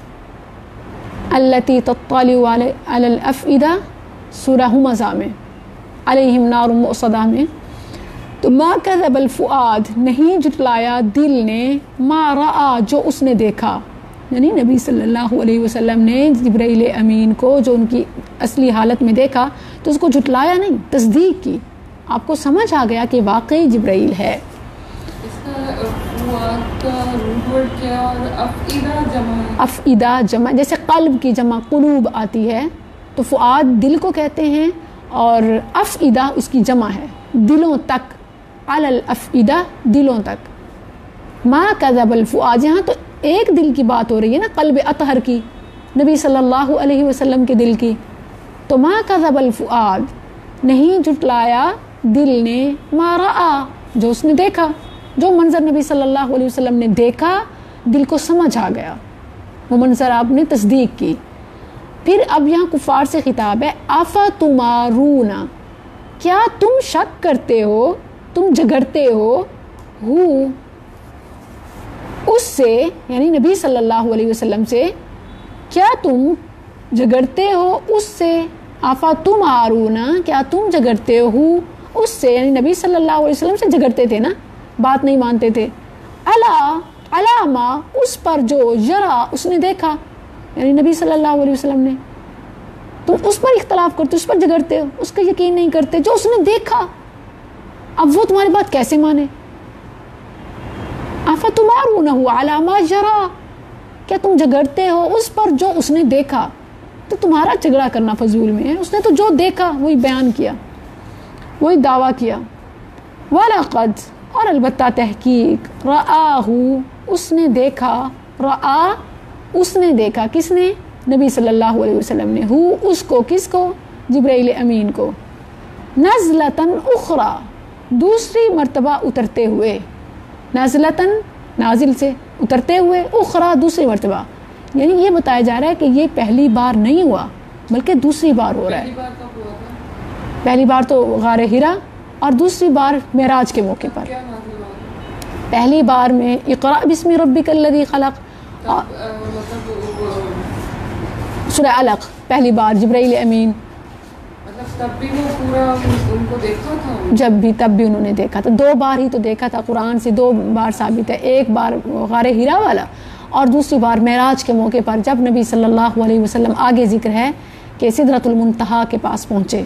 التی تطلع علی الافئدہ، سورہ ہمزہ میں، علیہم نار مؤصدہ میں. تو ما کذب الفؤاد، نہیں جھٹلایا دل نے، ما رأى، جو اس نے دیکھا. یعنی نبی صلی اللہ علیہ وسلم نے جبرائیل امین کو جو ان کی اصلی حالت میں دیکھا تو اس کو جھٹلایا نہیں، تصدیق کی. آپ کو سمجھ آ گیا کہ واقعی جبرائیل ہے. اس کا فؤاد کا روٹ ورڈ کیا؟ اور افئدہ جمع، افئدہ جمع، جیسے قلب کی جمع قلوب آتی ہے تو فؤاد دل کو کہتے ہیں، اور افئدہ اس کی جمع ہے، دلوں تک. علی الافئدہ، دلوں تک. ما کذب الفؤاد، یہاں تو ایک دل کی بات ہو رہی ہے نا، قلب اطہر کی، نبی صلی اللہ علیہ وسلم کے دل کی. تو ما کذب الفؤاد، نہیں جھٹلایا دل نے، ما رأى، جو اس نے دیکھا، جو منظر نبی صلی اللہ علیہ وسلم نے دیکھا دل کو سمجھ آ گیا، وہ منظر آپ نے تصدیق کی. پھر اب یہاں کفار سے خطاب ہے، افتمارون، کیا تم شک کرتے ہو، تم جھگڑتے ہو، ہو اس سے، یعنی نبی صلی اللہ علیہ وسلم سے، کیا تم جھگڑتے ہو اس سے. افتمارون، کیا تم جھگڑتے ہو اس سے، یعنی نبی صلی اللہ علیہ وسلم سے جھگڑتے تھے نا، بات نہیں مانتے تھے. علا، علامہ، اس پر جو، یرا، اس نے دیکھا. یعنی نبی صلی اللہ علیہ وسلم نے. تم اس پر اختلاف کرتے ہو, اس پر جھگڑتے ہو, اس کا یقین نہیں کرتے جو اس نے دیکھا. اب وہ تمہاری بات کیسے مانے؟ افتمارونہ علی ما یری, کیا تم جھگڑتے ہو اس پر جو اس نے دیکھا؟ تو تمہارا جھگڑا کرنا فضول میں ہے. اس نے تو جو دیکھا وہی بیان کیا, وہی دعویٰ کیا. وَلَقَدْ, اور البتہ تحقیق, رآہ, اس نے دیکھا, رآ, اس نے دیکھا, کس نے؟ نبی صلی اللہ علیہ وسلم نے, ہو, اس کو, کس کو؟ جبرائیل امین کو, نزلتاً اخری, دوسری مرتبہ اترتے ہوئے, نزلتاً نازل سے, اترتے ہوئے, اخری دوسری مرتبہ. یعنی یہ بتایا جا رہا ہے کہ یہ پہلی بار نہیں ہوا بلکہ دوسری بار ہو رہا ہے. پہلی بار تو غار حرا اور دوسری بار معراج کے موقع پر. پہلی بار میں اقرأ بسم ربک الذی خلق, سورہ علق پہلی بار جبرائیل امین, تب بھی وہ پورا ان کو دیکھا تھا, جب بھی تب بھی انہوں نے دیکھا تھا. دو بار ہی تو دیکھا تھا, قرآن سے دو بار ثابت ہے, ایک بار غار حرا والا اور دوسری بار معراج کے موقع پر جب نبی صلی اللہ علیہ وسلم, آگے ذکر ہے کہ سدرۃ المنتہا کے پاس پہنچے.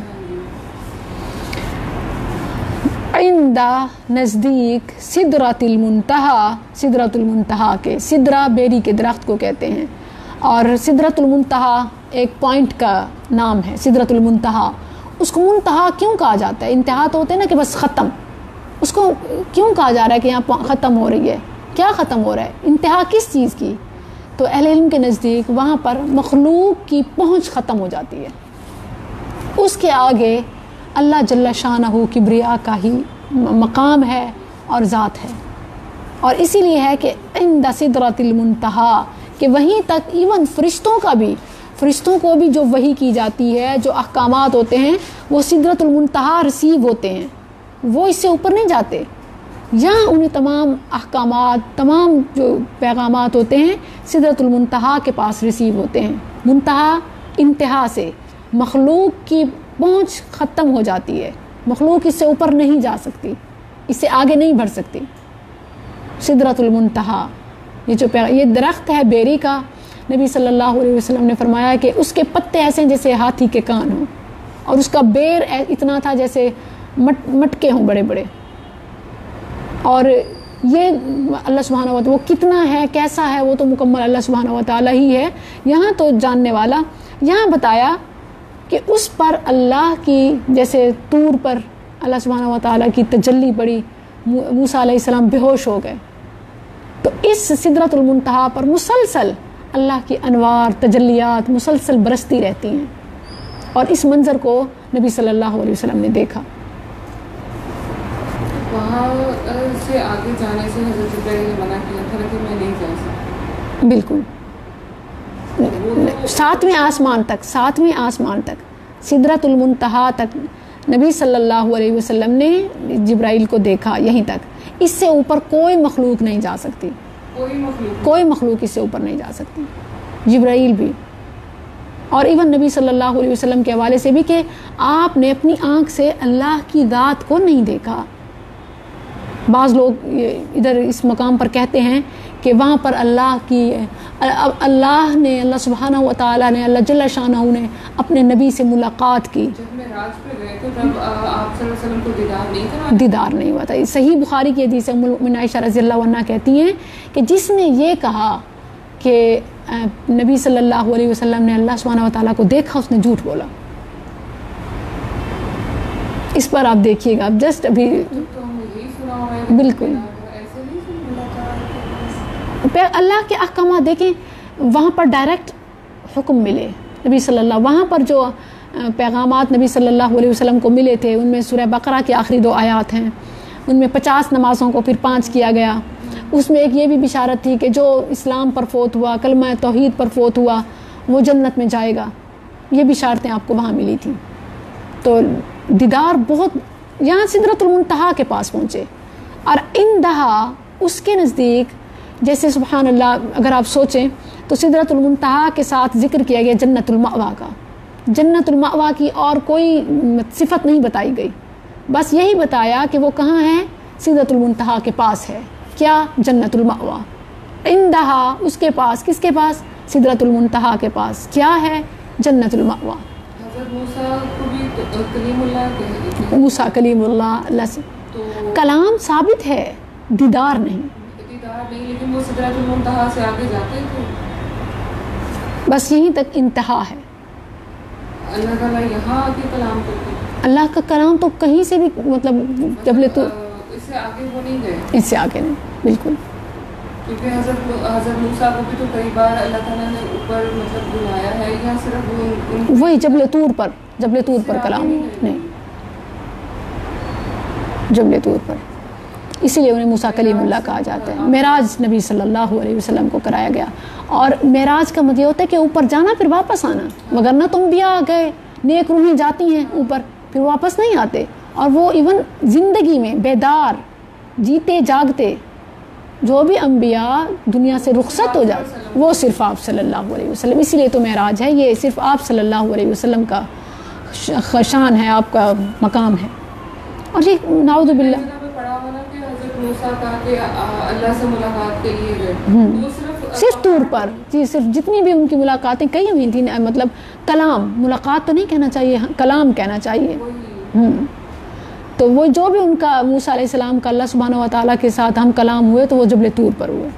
عندہ, نزدیک, سدرۃ المنتہا, سدرۃ المنتہا کے, سدرہ بیری کے درخت کو کہتے ہیں, اور سدرۃ المنتہا ایک پوائنٹ کا نام ہے. سدرۃ المنتہا, اس کو منتہا کیوں کہا جاتا ہے؟ انتہا تو ہوتے ہیں نا کہ بس ختم, اس کو کیوں کہا جا رہا ہے کہ یہاں ختم ہو رہی ہے؟ کیا ختم ہو رہا ہے؟ انتہا کس چیز کی؟ تو اہل علم کے نزدیک وہاں پر مخلوق کی پہنچ ختم ہو جاتی ہے, اس کے آگے اللہ جل شانہ کبریا کا ہی مقام ہے اور ذات ہے. اور اسی لیے ہے کہ عند سدرۃ المنتہا, کہ وہیں تک ایون فرشتوں کا بھی, فرشتوں کو بھی جو وحی کی جاتی ہے, جو احکامات ہوتے ہیں, وہ سدرۃ المنتہا ریسیو ہوتے ہیں, وہ اس سے اوپر نہیں جاتے. یہاں انہیں تمام احکامات, تمام جو پیغامات ہوتے ہیں سدرۃ المنتہا کے پاس ریسیو ہوتے ہیں. منتہا انتہا سے مخلوق کی پہنچ ختم ہو جاتی ہے, مخلوق اس سے اوپر نہیں جا سکتی, اس سے آگے نہیں بڑھ سکتی. سدرۃ المنتہا, یہ جو یہ درخت ہے بیری کا, نبی صلی اللہ علیہ وسلم نے فرمایا کہ اس کے پتے ایسے ہیں جیسے ہاتھی کے کان ہوں, اور اس کا بیر اتنا تھا جیسے مٹ مٹکے ہوں بڑے بڑے. اور یہ اللہ سبحانہ و تعالیٰ, وہ کتنا ہے, کیسا ہے, وہ تو مکمل اللہ سبحانہ و تعالیٰ ہی ہے, یہاں تو جاننے والا. یہاں بتایا کہ اس پر اللہ کی, جیسے طور پر اللہ سبحانہ و تعالیٰ کی تجلی پڑی, موسیٰ علیہ السلام بے ہوش ہو گئے, تو اس سدرۃ المنتہا پر مسلسل اللہ کی انوار, تجلیات مسلسل برستی رہتی ہیں, اور اس منظر کو نبی صلی اللہ علیہ وسلم نے دیکھا. وہاں سے آگے جانے سے حضرت جبرائیل نے منع کیا تھا کہ میں نہیں جا سکتا. بالکل, ساتویں آسمان تک, ساتویں آسمان تک, سدرۃ المنتہا تک نبی صلی اللہ علیہ وسلم نے جبرائیل کو دیکھا, یہیں تک. اس سے اوپر کوئی مخلوق نہیں جا سکتی, کوئی مخلوق کوئی مخلوق اس سے اوپر نہیں جا سکتی, جبرائیل بھی. اور ایون نبی صلی اللہ علیہ وسلم کے حوالے سے بھی کہ آپ نے اپنی آنکھ سے اللہ کی ذات کو نہیں دیکھا. بعض لوگ ادھر اس مقام پر کہتے ہیں کہ وہاں پر اللہ کی, اللہ نے, اللہ سبحانہ و تعالیٰ نے, اللہ جل شانہ نے اپنے نبی سے ملاقات کی. جب معراج پہ گئے تو تب آپ صلی اللہ علیہ وسلم کو دیدار نہیں کرا, دیدار نہیں ہوا تھا. صحیح بخاری کی حدیث ام المؤمنین عائشہ رضی اللہ عنہا کہتی ہیں کہ جس نے یہ کہا کہ نبی صلی اللہ علیہ وسلم نے اللہ سبحانہ و تعالیٰ کو دیکھا, اس نے جھوٹ بولا. اس پر آپ دیکھیے گا, اب جسٹ ابھی بالکل اللہ کے احکامات دیکھیں, وہاں پر ڈائریکٹ حکم ملے نبی صلی اللہ, وہاں پر جو پیغامات نبی صلی اللہ علیہ وسلم کو ملے تھے ان میں سورہ بقرہ کی آخری دو آیات ہیں, ان میں پچاس نمازوں کو پھر پانچ کیا گیا. اس میں ایک یہ بھی بشارت تھی کہ جو اسلام پر فوت ہوا, کلمہ توحید پر فوت ہوا, وہ جنت میں جائے گا. یہ بشارتیں آپ کو وہاں ملی تھیں. تو دیدار بہت, یہاں سدرۃ المنتہا کے پاس پہنچے, اور اندہا اس کے نزدیک, جیسے سبحان اللہ اگر آپ سوچیں تو سدرۃ المنتہا کے ساتھ ذکر کیا گیا جنت المأوا کا. جنت المأوا کی اور کوئی صفت نہیں بتائی گئی, بس یہی بتایا کہ وہ کہاں ہے, سدرۃ المنتہا کے پاس ہے. کیا؟ جنت المأوا. اندہا اس کے پاس, کس کے پاس؟ सिदरतुल मुंतहा के पास। क्या है? जन्नतुल मअवा। हज़रत मूसा को भी तो कलीमुल्लाह कहते हैं। मूसा कलीमुल्लाह, अल्लाह से तो कलाम साबित है, दीदार नहीं। दीदार नहीं, लेकिन वो सिदरतुल मुंतहा से आगे जाते थे, बस यहीं तक इंतहा है। अल्लाह ताला यहाँ आके कलाम करते हैं। अल्लाह का कलाम तो कहीं से भी मतलब जबले तो इससे आगे वो नहीं गए, इससे आगे नहीं, बिल्कुल। क्योंकि हज़रत हज़रत मूसा को भी तो कई बार अल्लाह ताला ने ऊपर मतलब बुलाया है, या सिर्फ उन, उन वही जबले तूर पर, जबले तूर पर कलाम नहीं, जबले तूर पर, इसीलिए उन्हें मूसा कलीमुल्लाह कहा जाता है। मेराज नबी सल्लल्लाहु अलैहि वसल्लम को कराया गया, और मेराज का मतलब होता है कि ऊपर जाना फिर वापस आना, वगरना तुम भी आ गए, नेक रूहें जाती हैं ऊपर फिर वापस नहीं आते। और वो इवन ज़िंदगी में बेदार जीते जागते जो भी अम्बिया दुनिया से रुखसत हो जाए वो सिर्फ आप सल्लल्लाहु अलैहि वसल्लम, इसीलिए तो मेराज है, ये सिर्फ आप सल्लल्लाहु अलैहि वसल्लम का शान है, आपका मकाम है। और ये नाउज़ु बिल्लाह अल्लाह से मुलाकात के लिए गए, वो सिर्फ सिर्फ तूर पर, जी सिर्फ जितनी भी उनकी मुलाकातें कई हुई थी, मतलब कलाम, मुलाकात तो नहीं कहना चाहिए, कलाम कहना चाहिए। हम्म तो वो जो भी उनका मूसा अलैहिस्सलाम का अल्लाह सुब्हानहू व तआला के साथ हम कलाम हुए तो वो जबल तूर पर हुए।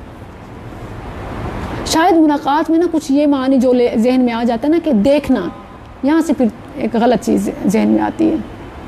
शायद मुलाकात में ना कुछ ये मानी जो जहन में आ जाता है ना कि देखना, यहाँ से फिर एक गलत चीज़ जहन में आती है।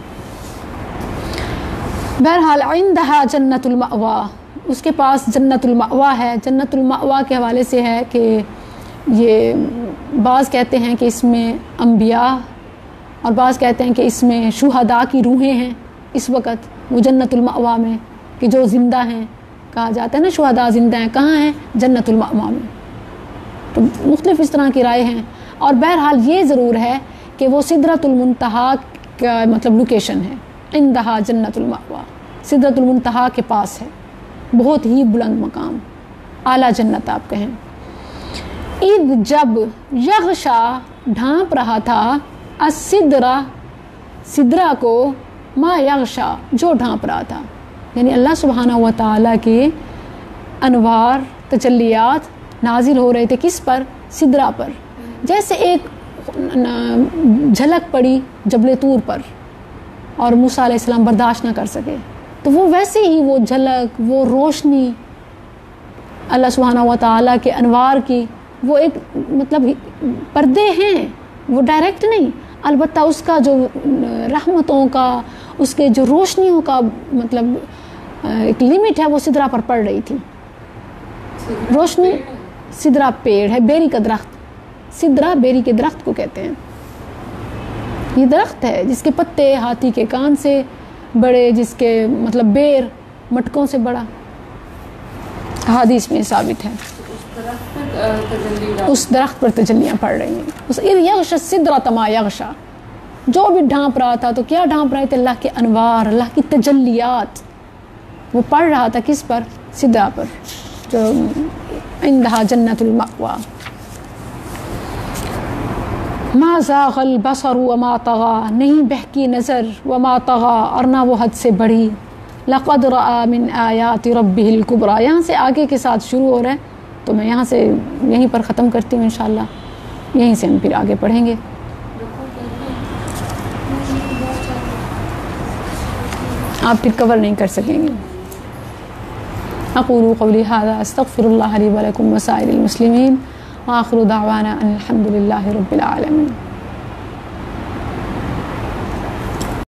बहरहाल इंदहा जन्नतुल मअवा, उसके पास जन्नतुल मअवा है। जन्नतुल मअवा के हवाले से है कि ये बाज़ कहते हैं कि इसमें अम्बिया और बाज़ कहते हैं कि इसमें शुहदा की रूहें हैं इस वक्त वो जन्नतुल मअवा में, कि जो ज़िंदा हैं, कहा जाता है ना शुहदा ज़िंदा हैं, कहाँ हैं? जन्नतुल मअवा में। तो मुख्तलिफ़ इस तरह की राय हैं, और बहरहाल ये ज़रूर है कि वो सिदरतुल मुंतहा का मतलब लोकेशन है, इंदहा जन्नतुल मअवा, सिदरतुल मुंतहा के पास है, बहुत ही बुलंद मकाम, आला जन्नत आप कहें। ईद जब यग़शा ढांप रहा था, असिदरा सिदरा को, मा यग़शा जो ढांप रहा था, यानी अल्लाह सुब्हानहू व तआला के अनवार तजल्लियात नाजिल हो रहे थे किस पर? सिदरा पर। जैसे एक झलक पड़ी जबल तूर पर और मूसा अलैहिस्सलाम बर्दाश्त ना कर सके, तो वो वैसे ही वो झलक, वो रोशनी अल्लाह सुब्हानहू व तआला के अनवार की, वो एक मतलब पर्दे हैं, वो डायरेक्ट नहीं, अलबत्ता उसका जो रहमतों का, उसके जो रोशनियों का मतलब एक लिमिट है वो सिदरा पर पड़ रही थी। रोशनी, सिदरा पेड़ है, बेरी का दरख्त, सिदरा बेरी के दरख्त को कहते हैं। ये दरख्त है जिसके पत्ते हाथी के कान से बड़े, जिसके मतलब बेर मटकों से बड़ा, हदीस में साबित है। उस दरख्त पर तजल्लियाँ पड़ रही हैं। उस यग़शा सिदरा तमा यग़शा, जो भी ढांप रहा था, तो क्या ढांप रहे थे? अल्लाह के अनवार, अल्लाह की तजल्लियात, वो पड़ रहा था किस पर? सिदरा पर, जो इंदहा जन्नतुल मअवा। मा ज़ाग़ल बसर व मा तग़ा, नहीं बहकी नज़र, व मा तग़ा और ना वो हद से बढ़ी, लक़द रआ मिन आयाति रब्बिहिल कुबरा। यहाँ से आगे के साथ शुरू हो रहा है, तो मैं यहाँ से यहीं पर ख़त्म करती हूँ इंशाअल्लाह, यहीं से हम फिर आगे पढ़ेंगे। आप फिर कवर नहीं कर सकेंगे। अक़ूलु क़ौली हाज़ा अस्तग़फ़िरुल्लाह ली व लकुम व साइरिल मुस्लिमीन व आख़िरु दाअवाना अनिल हम्दुलिल्लाहि रब्बिल आलमीन।